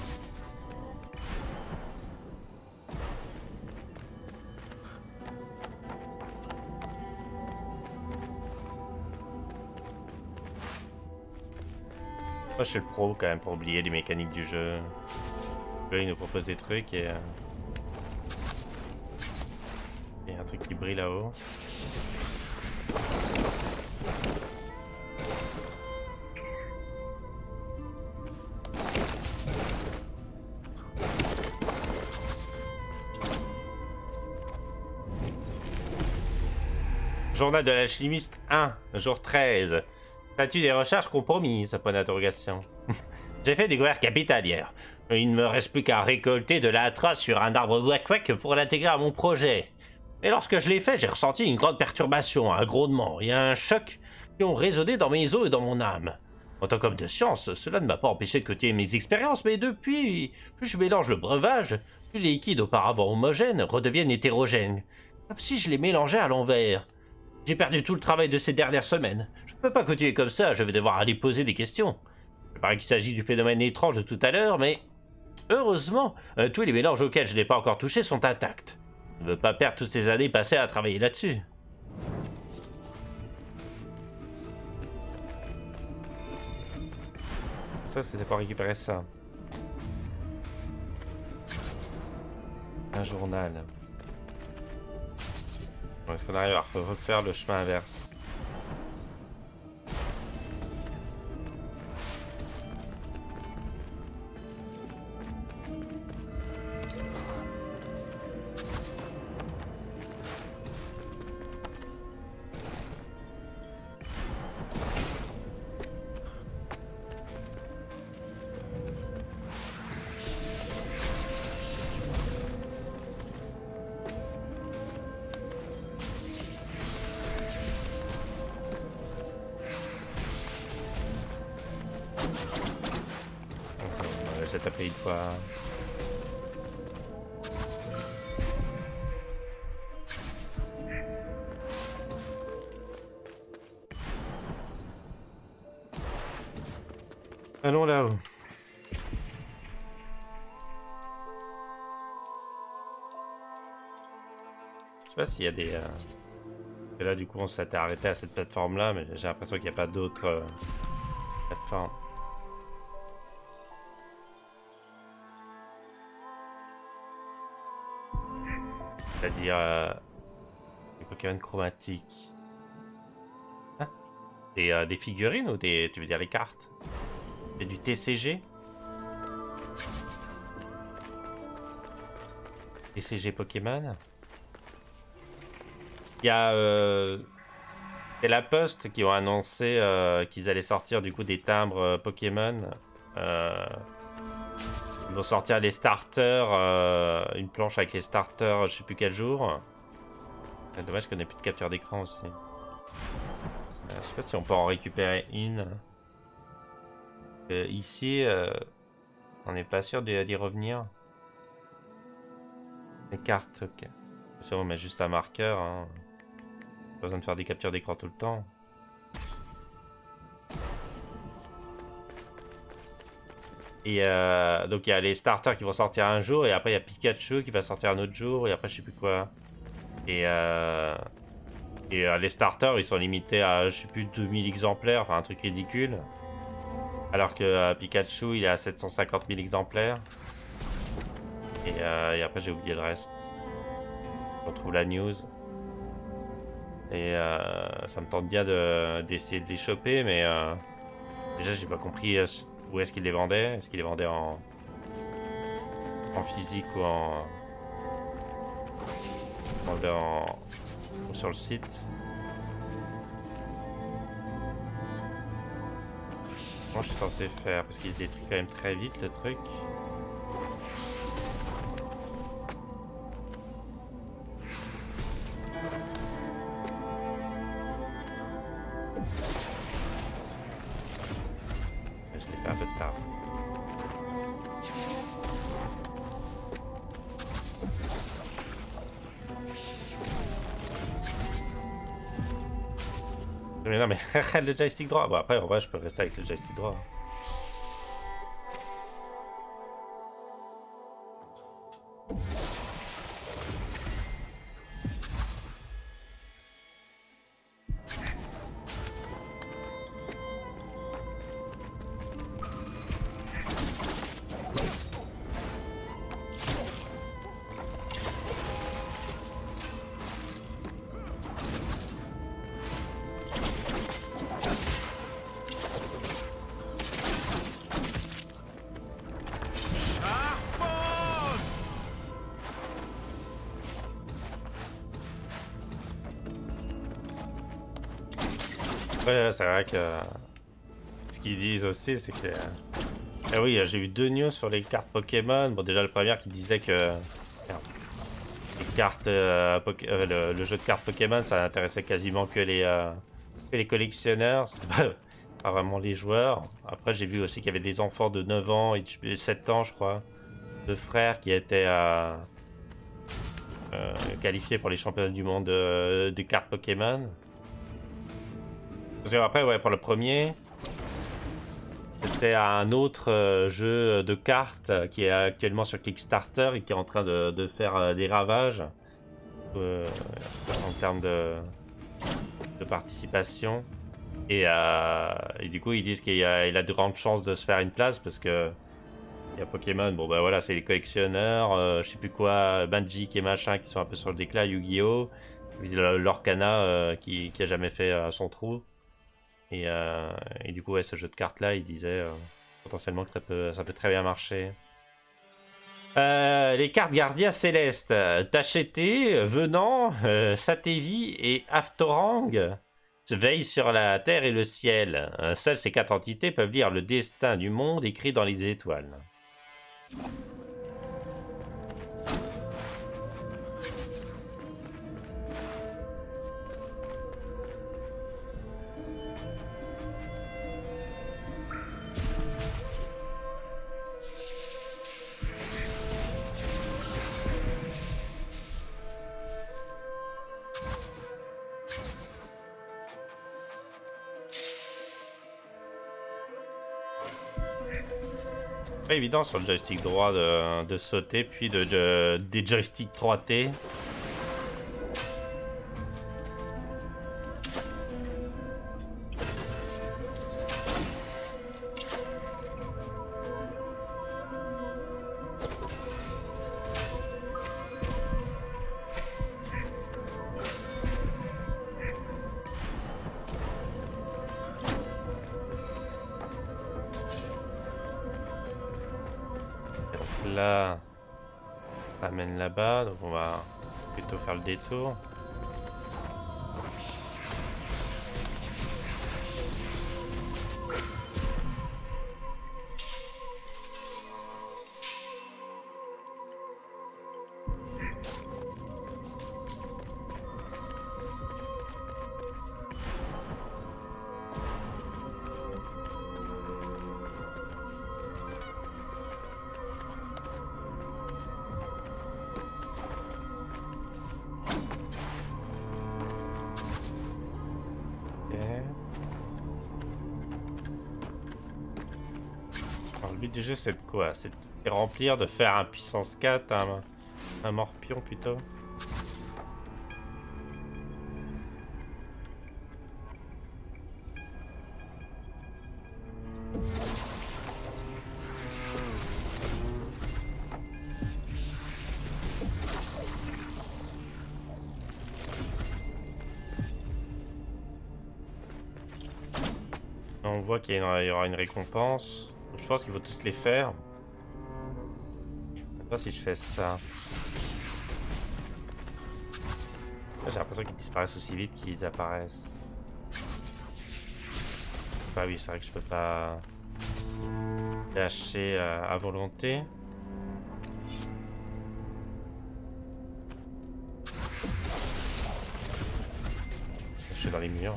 [SPEAKER 1] Moi, je suis le pro quand même pour oublier les mécaniques du jeu. Là, il nous propose des trucs et... Euh... il y a un truc qui brille là-haut. Journal de l'alchimiste un, jour treize. Statut des recherches compromise, point d'interrogation. J'ai fait découvrir capital hier. Il ne me reste plus qu'à récolter de la trace sur un arbre Wak-Wak pour l'intégrer à mon projet. Et lorsque je l'ai fait, j'ai ressenti une grande perturbation, un grondement et un choc qui ont résonné dans mes os et dans mon âme. En tant qu'homme de science, cela ne m'a pas empêché de continuer mes expériences, mais depuis, plus je mélange le breuvage, plus les liquides auparavant homogènes redeviennent hétérogènes, comme si je les mélangeais à l'envers. J'ai perdu tout le travail de ces dernières semaines. Je ne peux pas continuer comme ça, je vais devoir aller poser des questions. Il paraît qu'il s'agit du phénomène étrange de tout à l'heure, mais heureusement, euh, tous les mélanges auxquels je n'ai pas encore touché sont intacts. Je ne veux pas perdre toutes ces années passées à travailler là-dessus. Ça, c'était pour récupérer ça. Un journal. Est-ce qu'on arrive à refaire le chemin inverse? J'ai tapé une fois. Allons là-haut. Je sais pas s'il y a des... Euh... Et là du coup on s'était arrêté à cette plateforme là, mais j'ai l'impression qu'il n'y a pas d'autres euh... plateformes. C'est-à-dire euh, des Pokémon chromatiques. Hein? Des, euh, des figurines ou des... tu veux dire les cartes? C'est du T C G? T C G Pokémon? Il y a... Euh, c'est la Poste qui ont annoncé euh, qu'ils allaient sortir du coup des timbres euh, Pokémon. Euh, Ils vont sortir les starters, euh, une planche avec les starters, je sais plus quel jour. C'est dommage qu'on ait plus de capture d'écran aussi. Euh, je sais pas si on peut en récupérer une. Euh, ici, euh, on n'est pas sûr d'y revenir. Les cartes, ok. Ça, on met juste un marqueur. Hein. Pas besoin de faire des captures d'écran tout le temps. Et euh, donc il y a les starters qui vont sortir un jour, et après il y a Pikachu qui va sortir un autre jour, et après je sais plus quoi. Et, euh, et euh, les starters ils sont limités à je sais plus deux mille exemplaires, enfin un truc ridicule. Alors que euh, Pikachu il est à sept cent cinquante mille exemplaires. Et, euh, et après j'ai oublié le reste. On trouve la news. Et euh, ça me tente bien d'essayer de, de les choper, mais euh, déjà j'ai pas compris euh, où est-ce qu'ils les vendaient. Est-ce qu'ils les vendaient en, en physique ou en... en... ou sur le site. Comment je suis censé faire? Parce qu'il se détruit quand même très vite le truc. Je l'ai fait un peu tard. Mais non mais le joystick droit. Bon après en vrai je peux rester avec le joystick droit. Ouais, c'est vrai que ce qu'ils disent aussi, c'est que... Ah oui, j'ai eu deux news sur les cartes Pokémon. Bon, déjà, le premier qui disait que les cartes, euh, euh, le, le jeu de cartes Pokémon, ça intéressait quasiment que les, euh, que les collectionneurs, pas, pas vraiment les joueurs. Après, j'ai vu aussi qu'il y avait des enfants de neuf ans et de sept ans, je crois, deux frères qui étaient euh, euh, qualifiés pour les championnats du monde euh, des cartes Pokémon. Parce que après, ouais, pour le premier, c'était un autre euh, jeu de cartes euh, qui est actuellement sur Kickstarter et qui est en train de, de faire euh, des ravages euh, en termes de, de participation. Et, euh, et du coup, ils disent qu'il a, il a de grandes chances de se faire une place parce que il y a Pokémon, bon bah voilà, c'est les collectionneurs, euh, je sais plus quoi, Magic et machin qui sont un peu sur le déclin, Yu-Gi-Oh! Lorcana euh, qui, qui a jamais fait euh, son trou. Et, euh, et du coup, ouais, ce jeu de cartes là, il disait euh, potentiellement que ça peut, ça peut très bien marcher. Euh, les cartes gardiens célestes. Tacheté, Venant, euh, Satévi et Aftorang veillent sur la terre et le ciel. Seules ces quatre entités peuvent lire le destin du monde écrit dans les étoiles. Pas évident sur le joystick droit de, de sauter, puis de, de, des joysticks trois T. Là, ça amène là-bas, donc on va plutôt faire le détour. Le but du jeu, c'est de quoi? C'est de remplir, de faire un puissance quatre, un, un morpion plutôt. On voit qu'il y aura une récompense. Je pense qu'il faut tous les faire. Je sais pas si je fais ça. J'ai l'impression qu'ils disparaissent aussi vite qu'ils apparaissent. Bah oui, c'est vrai que je peux pas lâcher euh, à volonté. Je suis dans les murs.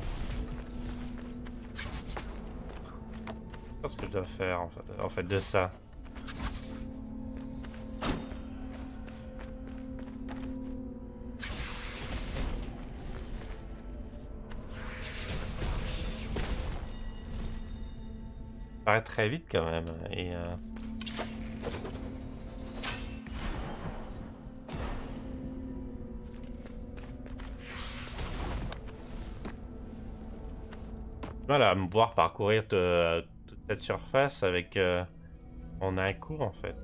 [SPEAKER 1] Je sais pas ce que je dois faire en fait, en fait de ça. Ça paraît très vite quand même et euh... voilà, à me voir parcourir de, toute cette surface avec euh, en un coup en fait.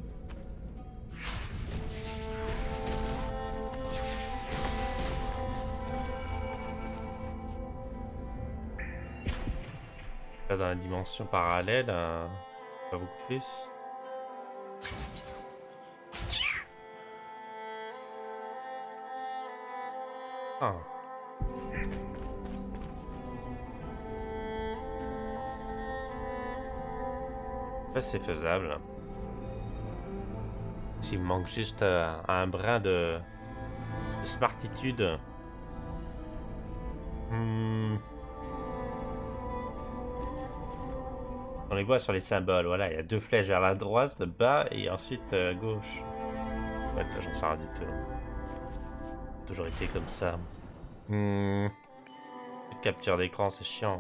[SPEAKER 1] Là, dans la dimension parallèle, euh, pas beaucoup plus. Ah. C'est faisable. S'il me manque juste euh, un brin de, de smartitude. Hmm. On les voit sur les symboles. Voilà, il y a deux flèches vers la droite, bas, et ensuite euh, gauche. Ouais, j'en sais rien du tout. Toujours été comme ça. Hmm. Capture d'écran, c'est chiant.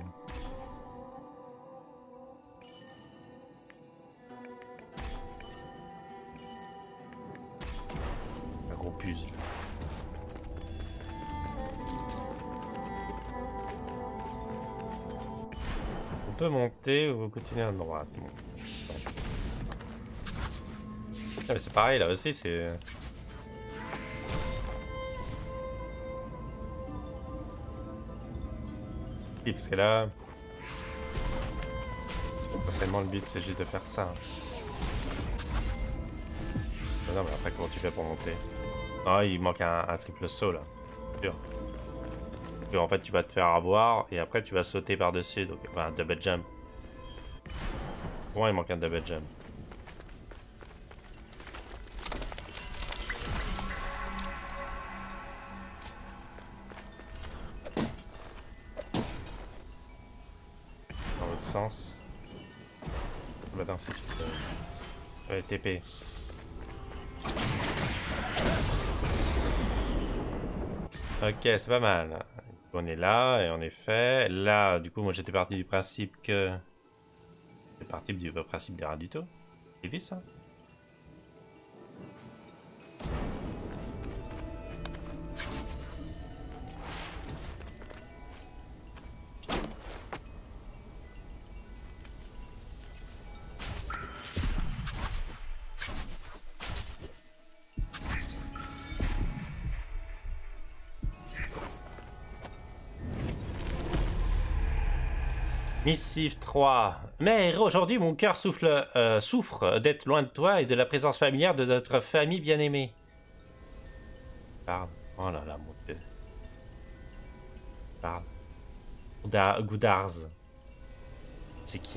[SPEAKER 1] Puzzle. On peut monter ou continuer à droite. Ah, c'est pareil là aussi, c'est... Oui, parce que là... Forcément le but c'est juste de faire ça. Non mais après comment tu fais pour monter? Ah, il manque un, un triple saut là. Sûr. Et en fait, tu vas te faire avoir et après tu vas sauter par-dessus. Donc, enfin, un double jump. Ouais, il manque un double jump. Dans l'autre sens. Bah, attends, c'est juste. Euh... Ouais, T P. Ok, c'est pas mal. On est là, et en effet, là, du coup, moi j'étais parti du principe que... C'est parti du principe des radito. C'est vite ça. Missive trois. Mère, aujourd'hui mon cœur souffle, euh, souffre d'être loin de toi et de la présence familière de notre famille bien-aimée. Parle. Oh là là, mon Dieu. Parle. Goudar Goudars. C'est qui?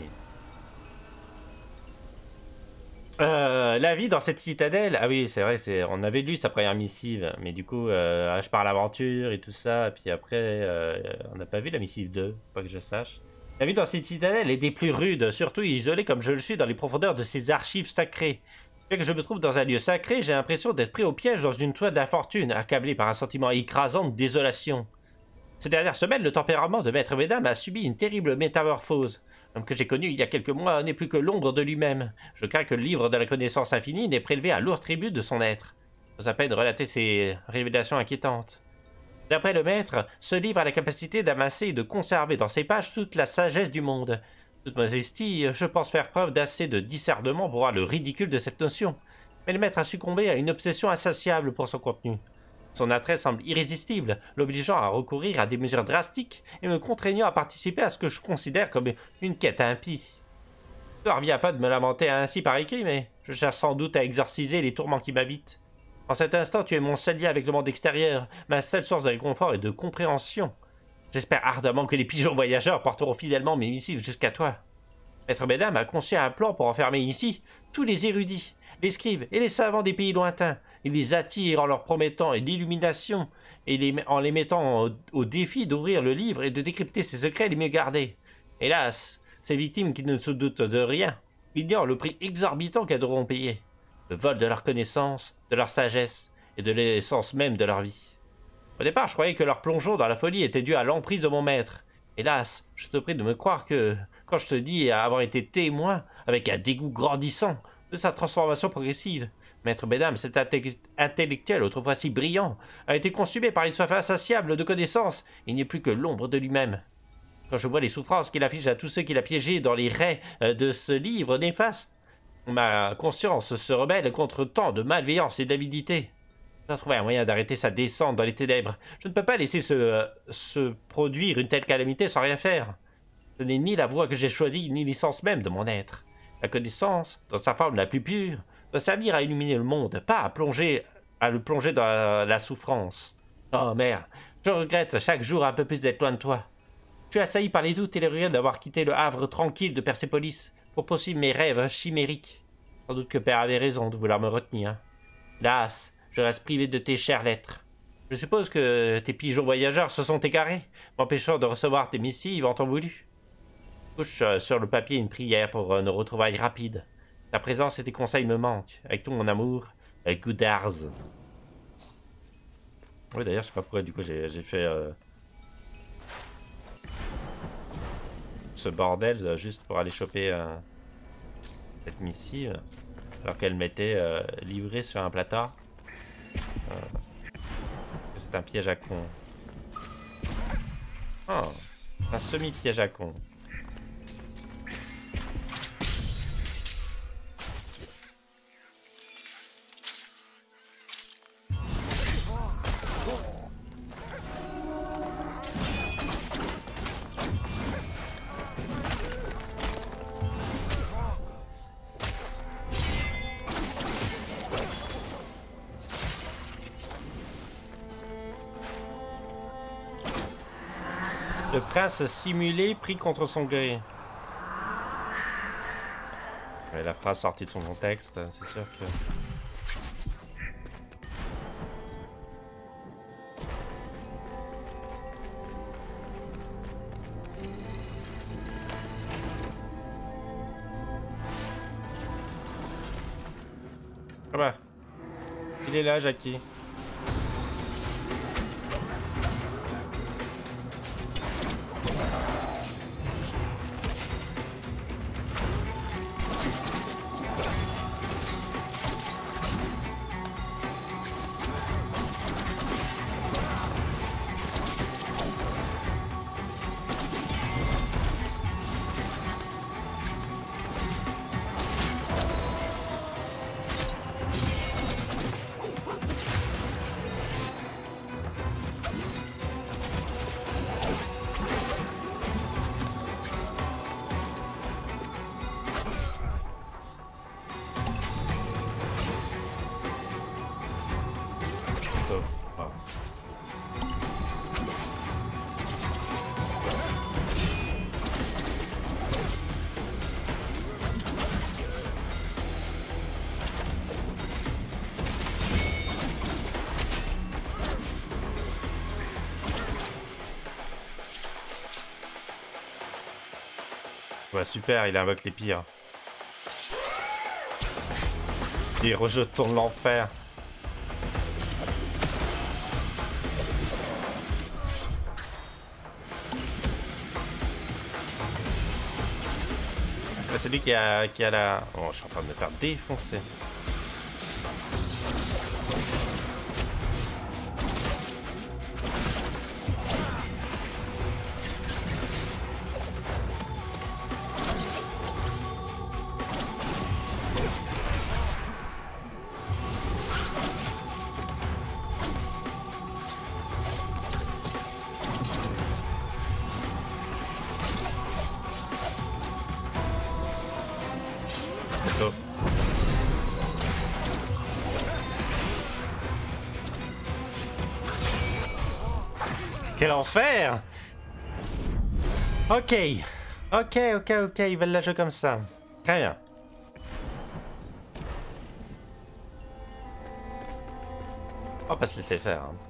[SPEAKER 1] Euh, la vie dans cette citadelle. Ah oui, c'est vrai, c'est on avait lu sa première missive, mais du coup, euh, je parle aventure et tout ça, et puis après, euh, on n'a pas vu la missive deux, pas que je sache. La vie dans cette citadelle est des plus rudes, surtout isolée comme je le suis dans les profondeurs de ces archives sacrées. Dès que je me trouve dans un lieu sacré, j'ai l'impression d'être pris au piège dans une toile d'infortune, accablé par un sentiment écrasant de désolation. Ces dernières semaines, le tempérament de Maître Bédame a subi une terrible métamorphose. L'homme que j'ai connu il y a quelques mois n'est plus que l'ombre de lui-même. Je crains que le livre de la connaissance infinie n'ait prélevé un lourd tribut de son être. J'ose à peine relater ces révélations inquiétantes. D'après le maître, ce livre a la capacité d'amasser et de conserver dans ses pages toute la sagesse du monde. Toute modestie, je pense faire preuve d'assez de discernement pour voir le ridicule de cette notion. Mais le maître a succombé à une obsession insatiable pour son contenu. Son attrait semble irrésistible, l'obligeant à recourir à des mesures drastiques et me contraignant à participer à ce que je considère comme une quête impie. Je ne reviens pas de me lamenter ainsi par écrit, mais je cherche sans doute à exorciser les tourments qui m'habitent. En cet instant, tu es mon seul lien avec le monde extérieur, ma seule source de réconfort et de compréhension. J'espère ardemment que les pigeons voyageurs porteront fidèlement mes missives jusqu'à toi. Maître Bédame a conçu un plan pour enfermer ici tous les érudits, les scribes et les savants des pays lointains. Il les attire en leur promettant l'illumination et les, en les mettant au, au défi d'ouvrir le livre et de décrypter ses secrets les mieux gardés. Hélas, ces victimes qui ne se doutent de rien ignorent le prix exorbitant qu'elles devront payer. Le vol de leur connaissance, de leur sagesse et de l'essence même de leur vie. Au départ, je croyais que leur plongeon dans la folie était dû à l'emprise de mon maître. Hélas, je te prie de me croire que, quand je te dis avoir été témoin, avec un dégoût grandissant, de sa transformation progressive, Maître Bédame, cet intellectuel autrefois si brillant, a été consumé par une soif insatiable de connaissances. Il n'est plus que l'ombre de lui-même. Quand je vois les souffrances qu'il affiche à tous ceux qu'il a piégés dans les raies de ce livre néfaste, ma conscience se rebelle contre tant de malveillance et d'avidité. Je dois trouver un moyen d'arrêter sa descente dans les ténèbres. Je ne peux pas laisser se, euh, se produire une telle calamité sans rien faire. Ce n'est ni la voie que j'ai choisie, ni l'essence même de mon être. La connaissance, dans sa forme la plus pure, doit servir à illuminer le monde, pas à plonger, à le plonger dans la, la souffrance. Oh mère, je regrette chaque jour un peu plus d'être loin de toi. Je suis assailli par les doutes et les regrets d'avoir quitté le havre tranquille de Persépolis pour poursuivre mes rêves chimériques. Sans doute que Père avait raison de vouloir me retenir. Hélas, je reste privé de tes chères lettres. Je suppose que tes pigeons voyageurs se sont égarés, m'empêchant de recevoir tes missives en temps voulu. Je couche sur le papier une prière pour nos retrouvailles rapides. Ta présence et tes conseils me manquent. Avec tout mon amour, Goudars. Oui, d'ailleurs, je sais pas pourquoi, du coup, j'ai fait euh, ce bordel euh, juste pour aller choper euh, cette missive, alors qu'elle m'était euh, livrée sur un plateau. Euh, C'est un piège à con. Oh, un semi-piège à con. Le prince simulé pris contre son gré. Ouais, la phrase sortie de son contexte, c'est sûr que... Ah bah, il est là, Jackie. Ouais, super, il invoque les pires. Les rejetons de l'enfer. c'est lui qui a, qui a la... Oh, je suis en train de me faire défoncer. Quel enfer! Ok. Ok, ok, ok, ils veulent la jouer comme ça. Très bien. On va pas se laisser faire. Hein.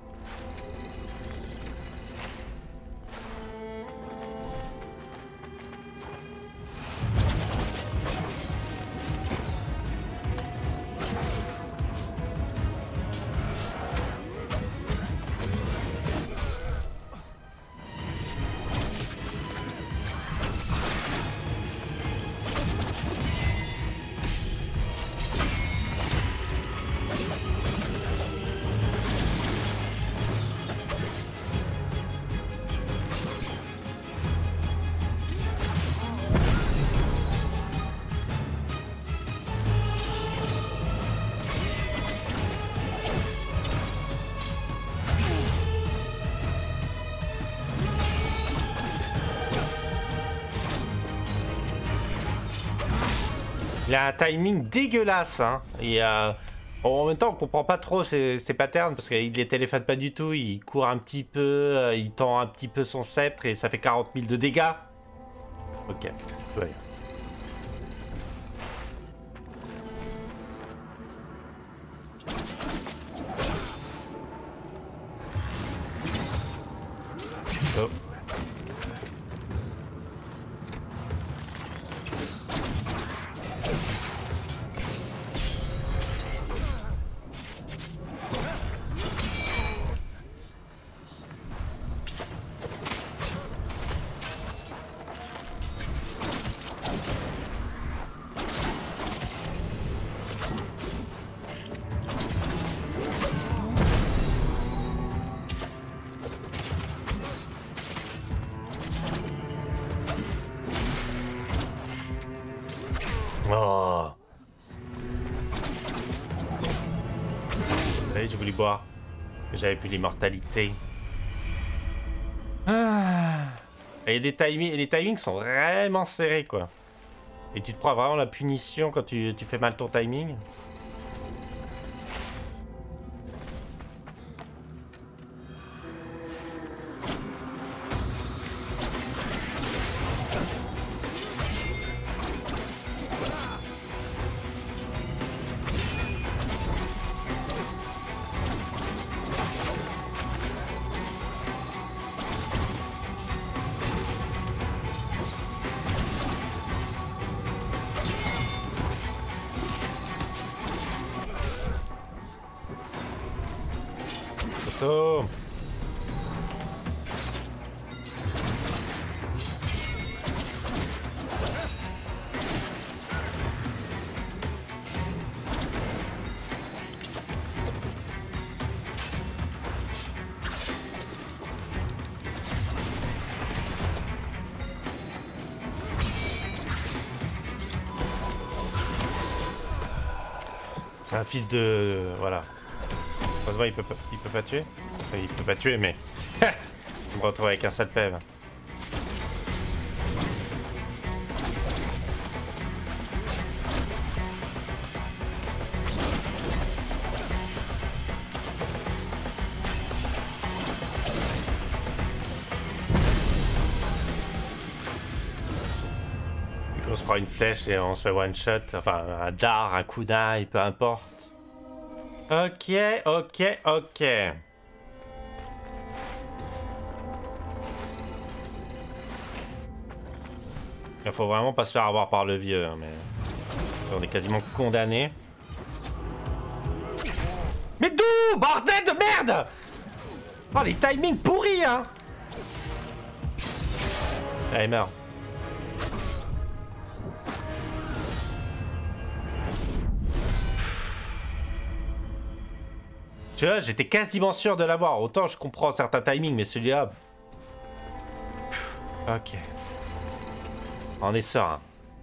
[SPEAKER 1] Il a un timing dégueulasse, hein. Et euh, en même temps, on comprend pas trop ses, ses patterns parce qu'il les téléphone pas du tout. Il court un petit peu, euh, il tend un petit peu son sceptre et ça fait quarante mille de dégâts. Ok, tout va bien. Oh. Oh. Allez, j'ai voulu boire. J'avais plus l'immortalité. Ah. Et les timings, les timings sont vraiment serrés, quoi. Et tu te prends vraiment la punition quand tu, tu fais mal ton timing. Oh. C'est un fils de... Voilà. Heureusement, il peut pas, il peut pas tuer. Enfin, il peut pas tuer, mais... Je me retrouve avec un sale pève. On se prend une flèche et on se fait one shot. Enfin, un dard, un kunai, peu importe. Ok, ok, ok. Il faut vraiment pas se faire avoir par le vieux, hein, mais on est quasiment condamné. Mais d'où, bordel de merde! Oh, les timings pourris, hein! Allez, meurs. Tu vois, j'étais quasiment sûr de l'avoir. Autant je comprends certains timings, mais celui-là... Ok. On est serein.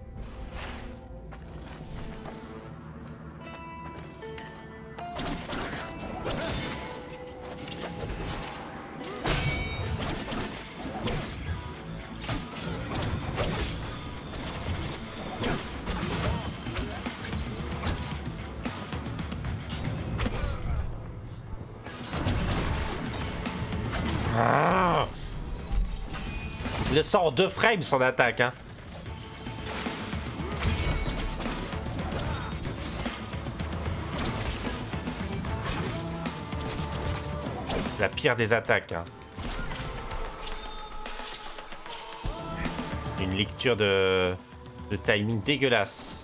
[SPEAKER 1] Ah, le sort en deux frames son attaque, hein. La pire des attaques, hein. Une lecture de, de timing dégueulasse.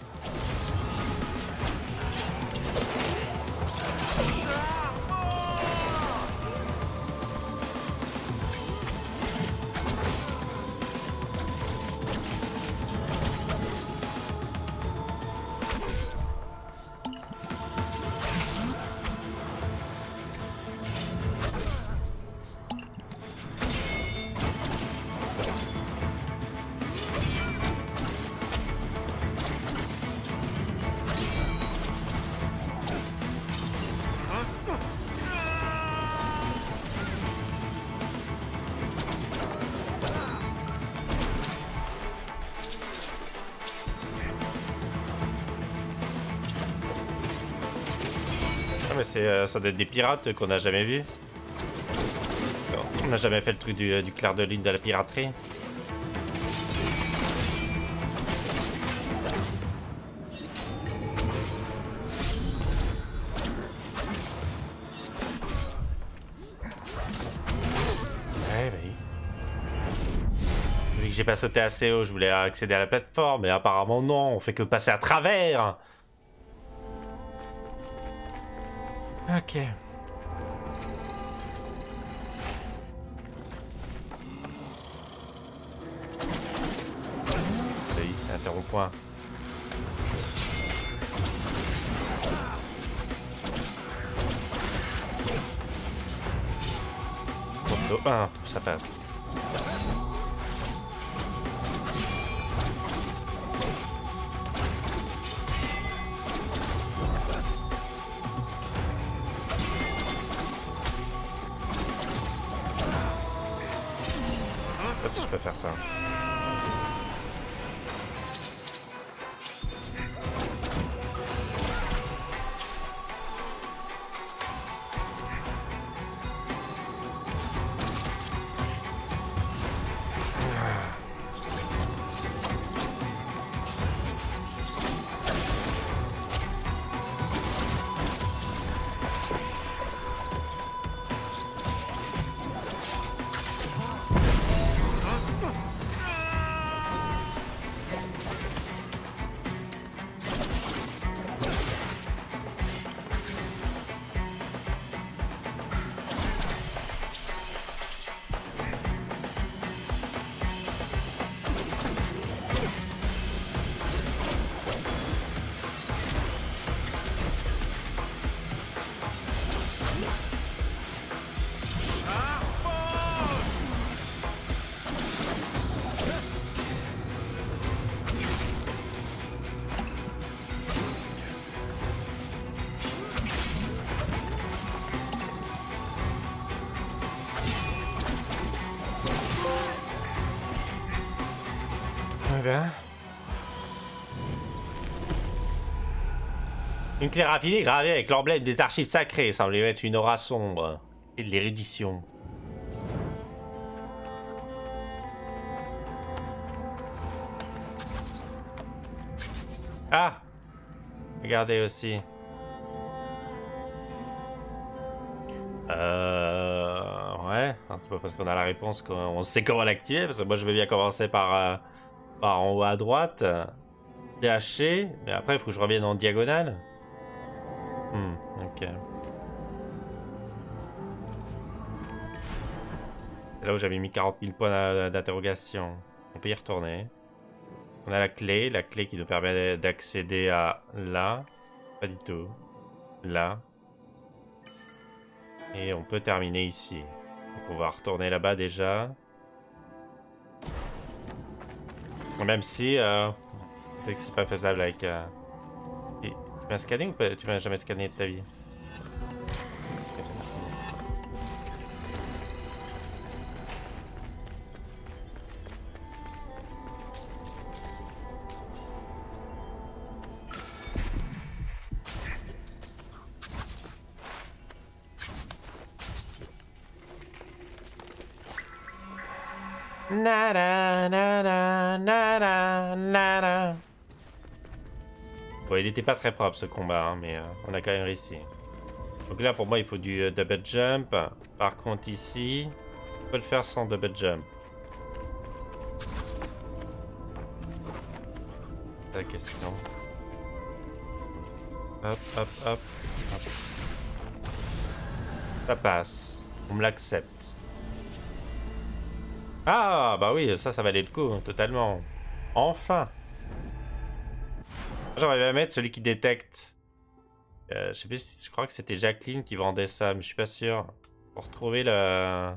[SPEAKER 1] Mais c'est, euh, ça doit être des pirates qu'on n'a jamais vus. On n'a jamais fait le truc du, du clair de lune de la piraterie. Ouais, oui. Vu que j'ai pas sauté assez haut, je voulais accéder à la plateforme, mais apparemment non, on fait que passer à travers. Ok. Oui, interromps-point. Moto un, ça passe. Je sais pas si je peux faire ça. Bien. Une clé raffinée gravée avec l'emblème des archives sacrées semblait mettre une aura sombre et de l'érudition. Ah, regardez aussi. Euh... Ouais, c'est pas parce qu'on a la réponse qu'on sait comment l'activer, parce que moi je vais bien commencer par... Euh... Par en haut à droite, D H, mais après il faut que je revienne en diagonale. Hmm, ok. C'est là où j'avais mis quarante mille points d'interrogation. On peut y retourner. On a la clé, la clé qui nous permet d'accéder à là. Pas du tout. Là. Et on peut terminer ici. Donc on va retourner là-bas déjà. Même si euh, c'est pas faisable avec... Euh... Tu m'as scanné ou pas? Tu m'as jamais scanné de ta vie? Nada, nada, nada, nada. Bon, il était pas très propre ce combat, hein, mais euh, on a quand même réussi. Donc là, pour moi, il faut du euh, double jump. Par contre, ici, on peut le faire sans double jump. La question. Hop, hop, hop, hop. Ça passe. On me l'accepte. Ah, bah oui, ça, ça valait le coup, hein, totalement. Enfin. J'aurais bien mettre celui qui détecte. Euh, je sais plus, si, je crois que c'était Jacqueline qui vendait ça, mais je suis pas sûr. Pour retrouver la...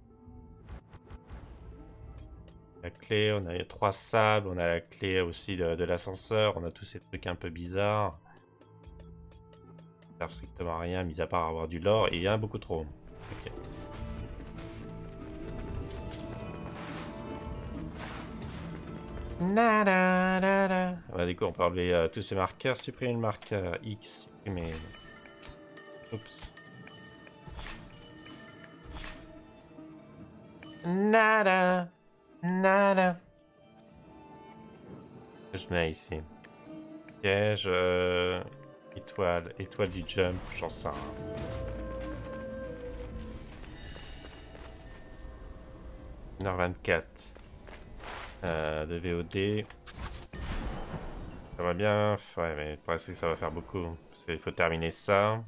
[SPEAKER 1] La clé, on a trois sables, on a la clé aussi de, de l'ascenseur, on a tous ces trucs un peu bizarres. Ça sert strictement à rien, mis à part avoir du lore, et il y en a beaucoup trop. Okay. Nada, nada. Ouais, du coup, on peut enlever euh, tous ces marqueurs, supprimer le marqueur X, supprimer. Oups. Nada, nada. Je mets ici. Piège, euh, étoile, étoile du jump, j'en sais rien. une heure vingt-quatre. Euh, de V O D. Ça va bien. Ouais, mais pour l'instant, ça va faire beaucoup. Il faut terminer ça.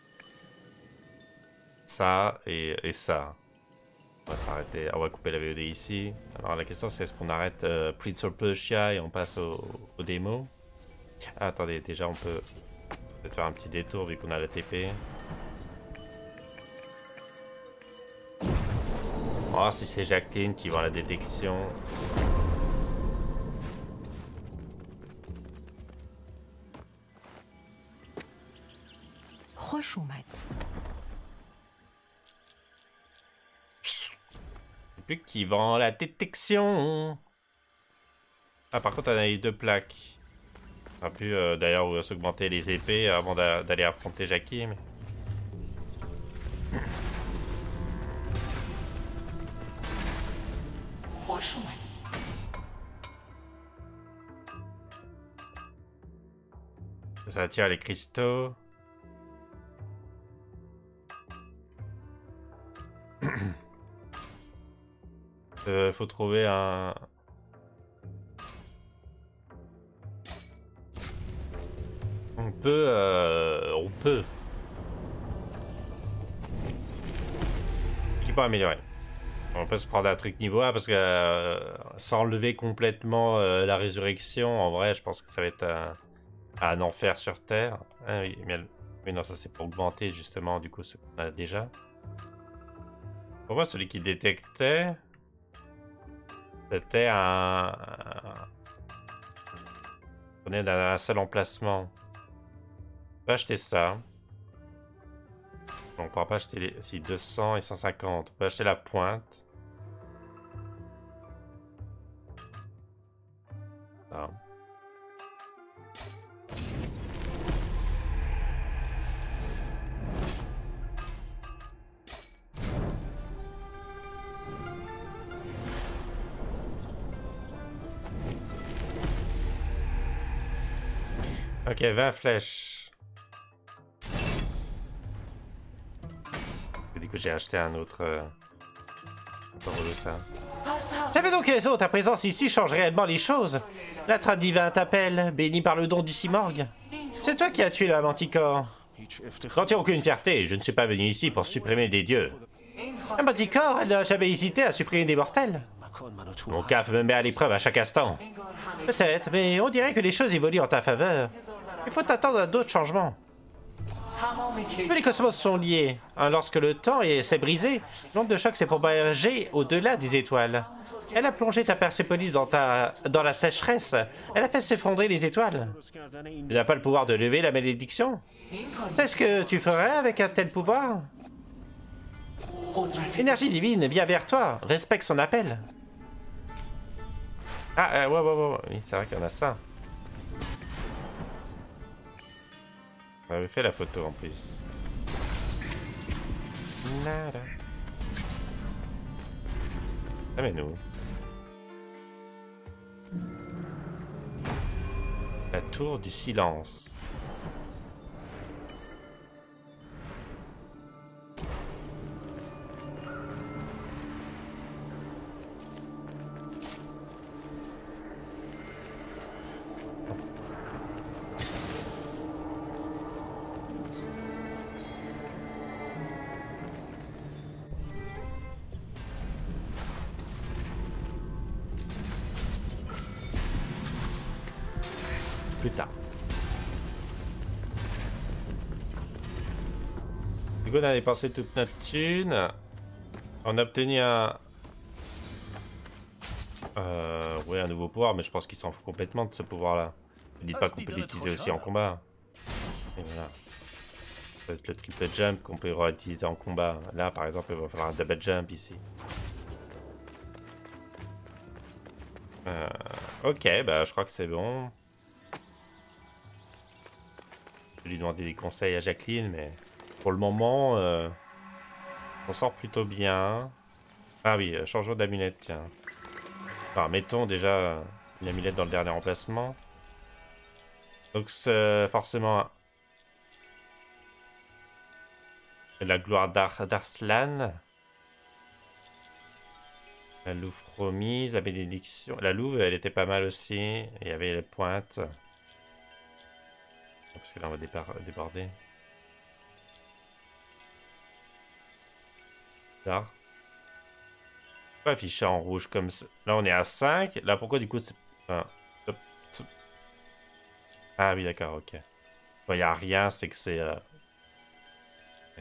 [SPEAKER 1] Ça et, et ça. On va s'arrêter. On va couper la V O D ici. Alors la question c'est est-ce qu'on arrête euh, Prince of Persia et on passe au, au démo. Ah, attendez, déjà on peut peut-être faire un petit détour vu qu'on a la T P. On va voir si c'est Jacqueline qui vend la détection. C'est plus qui vend la détection. Ah, par contre, on a eu deux plaques. On a pu euh, d'ailleurs s'augmenter les épées avant d'aller affronter Jackie. Mais... Ça attire les cristaux. euh, faut trouver un... On peut... Euh, on peut. Qui peut améliorer. On peut se prendre un truc niveau un parce que euh, sans enlever complètement euh, la résurrection, en vrai, je pense que ça va être un, un enfer sur Terre. Ah, oui, mais, mais non, ça c'est pour augmenter justement du coup ce qu'on a déjà. Pour moi, celui qui détectait, c'était un... On est dans un seul emplacement. On peut acheter ça. On ne pourra pas acheter les... Si, deux cents et cent cinquante. On peut acheter la pointe. Ça. Ok, vingt flèches. Et du coup, j'ai acheté un autre... Euh... Pour ça. J'avais donc raison, ta présence ici change réellement les choses. L'être divin t'appelle, béni par le don du Simorgue. C'est toi qui as tué la Manticore. N'en tire aucune fierté, je ne suis pas venu ici pour supprimer des dieux. La Manticore, elle n'a jamais hésité à supprimer des mortels. Mon caf me met à l'épreuve à chaque instant. Peut-être, mais on dirait que les choses évoluent en ta faveur. Il faut t'attendre à d'autres changements. Tous les cosmos sont liés. Hein, lorsque le temps s'est brisé, l'onde de choc s'est propagée au-delà des étoiles. Elle a plongé ta Persépolis dans, ta... dans la sécheresse. Elle a fait s'effondrer les étoiles. Tu n'as pas le pouvoir de lever la malédiction? Qu'est-ce que tu ferais avec un tel pouvoir? Énergie divine, viens vers toi. Respecte son appel. Ah, euh, ouais, ouais, ouais. Oui, c'est vrai qu'il y en a ça. On avait fait la photo en plus. Nada. Ah mais nous. La tour du silence. Plus tard. Du coup, on a dépensé toute notre thune. On a obtenu un... Euh... Ouais, un nouveau pouvoir, mais je pense qu'il s'en fout complètement de ce pouvoir-là. Ne dites pas qu'on peut l'utiliser aussi en combat. Et voilà. Ça peut être le triple jump qu'on peut réutiliser en combat. Là, par exemple, il va falloir un double jump ici. Euh... Ok, bah je crois que c'est bon. Je vais lui demander des conseils à Jacqueline, mais pour le moment, euh, on sort plutôt bien. Ah oui, euh, changeons d'amulette, tiens. Enfin, mettons déjà euh, une amulette dans le dernier emplacement. Donc, c'est forcément la gloire d'Arslan. La louve promise, la bénédiction. La louve, elle était pas mal aussi. Il y avait les pointes. Parce que là, on va déborder. Là. Pas affiché en rouge comme ça. Là, on est à cinq. Là, pourquoi du coup c'est... Enfin, ah oui, d'accord, ok. Il n'y a rien, c'est que c'est... Euh... Okay.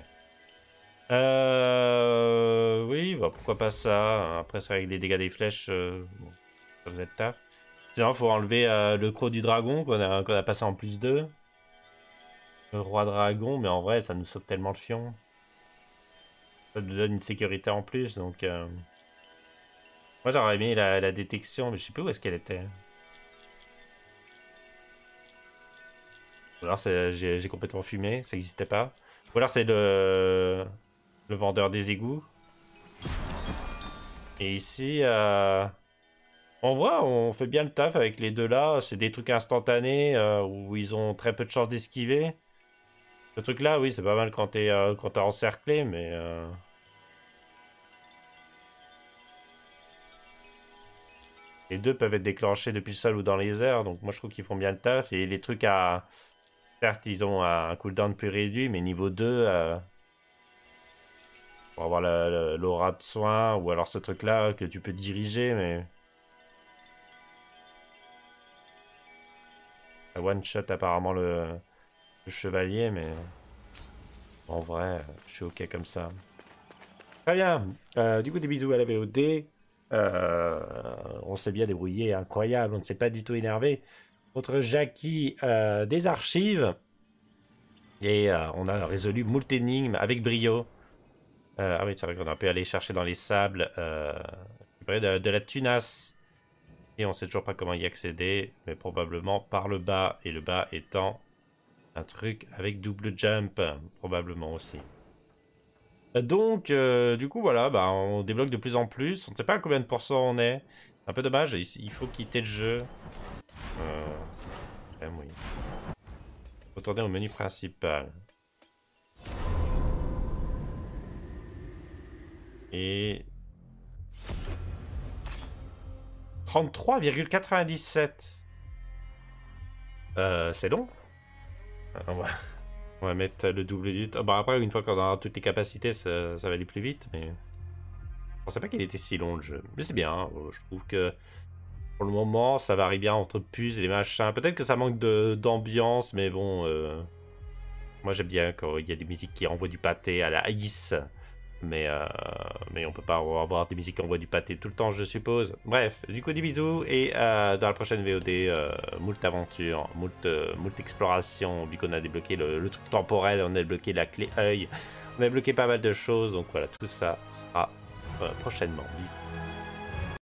[SPEAKER 1] euh... Oui, bah pourquoi pas ça. Après, c'est avec les dégâts des flèches. Euh... Bon, ça vous êtes taf. Sinon, il faut enlever euh, le croc du dragon qu'on a, qu'on a passé en plus deux. Le roi dragon, mais en vrai, ça nous sauve tellement le fion. Ça nous donne une sécurité en plus, donc... Euh... Moi, j'aurais aimé la, la détection, mais je sais plus où est-ce qu'elle était. Ou alors, j'ai complètement fumé, ça n'existait pas. Ou alors, c'est le... le vendeur des égouts. Et ici, euh... on voit, on fait bien le taf avec les deux là. C'est des trucs instantanés euh, où ils ont très peu de chances d'esquiver. Ce truc là, oui, c'est pas mal quand t'es euh, quand t'es encerclé, mais... Euh... Les deux peuvent être déclenchés depuis le sol ou dans les airs, donc moi je trouve qu'ils font bien le taf. Et les trucs à... Certes, ils ont un cooldown plus réduit, mais niveau deux, euh... pour avoir l'aura de soin, ou alors ce truc-là que tu peux diriger, mais... Ça one-shot apparemment le... le chevalier, mais... En vrai, je suis ok comme ça. Très bien. Euh, du coup, des bisous à la V O D. Euh, on s'est bien débrouillé, incroyable. On ne s'est pas du tout énervé. Contre Jackie euh, des archives. Et euh, on a résolu moult énigmes avec brio. Euh, ah oui, c'est vrai qu'on a pu aller chercher dans les sables euh, de, de la tunasse. Et on sait toujours pas comment y accéder. Mais probablement par le bas. Et le bas étant un truc avec double jump. Probablement aussi. Donc, euh, du coup, voilà, bah, on débloque de plus en plus. On ne sait pas à combien de pourcents on est. Un peu dommage, il faut quitter le jeu. Euh, quand même, oui. Retourner au menu principal. Et... trente-trois virgule quatre-vingt-dix-sept. Euh, c'est long. On va... On va mettre le double du temps. Bon, après, une fois qu'on aura toutes les capacités, ça, ça va aller plus vite, mais... Je pensais pas qu'il était si long, le jeu. Mais c'est bien, hein. Je trouve que... Pour le moment, ça varie bien entre puces et les machins. Peut-être que ça manque d'ambiance, mais bon... Euh... Moi j'aime bien quand il y a des musiques qui envoient du pâté à la haïs. Mais, euh, mais on peut pas avoir des musiques qui envoient du pâté tout le temps, je suppose. Bref, du coup, des bisous. Et euh, dans la prochaine V O D, euh, moult aventures, moult, euh, moult exploration. Vu qu'on a débloqué le, le truc temporel, on a débloqué la clé œil. On a débloqué pas mal de choses. Donc voilà, tout ça sera euh, prochainement. Bisous.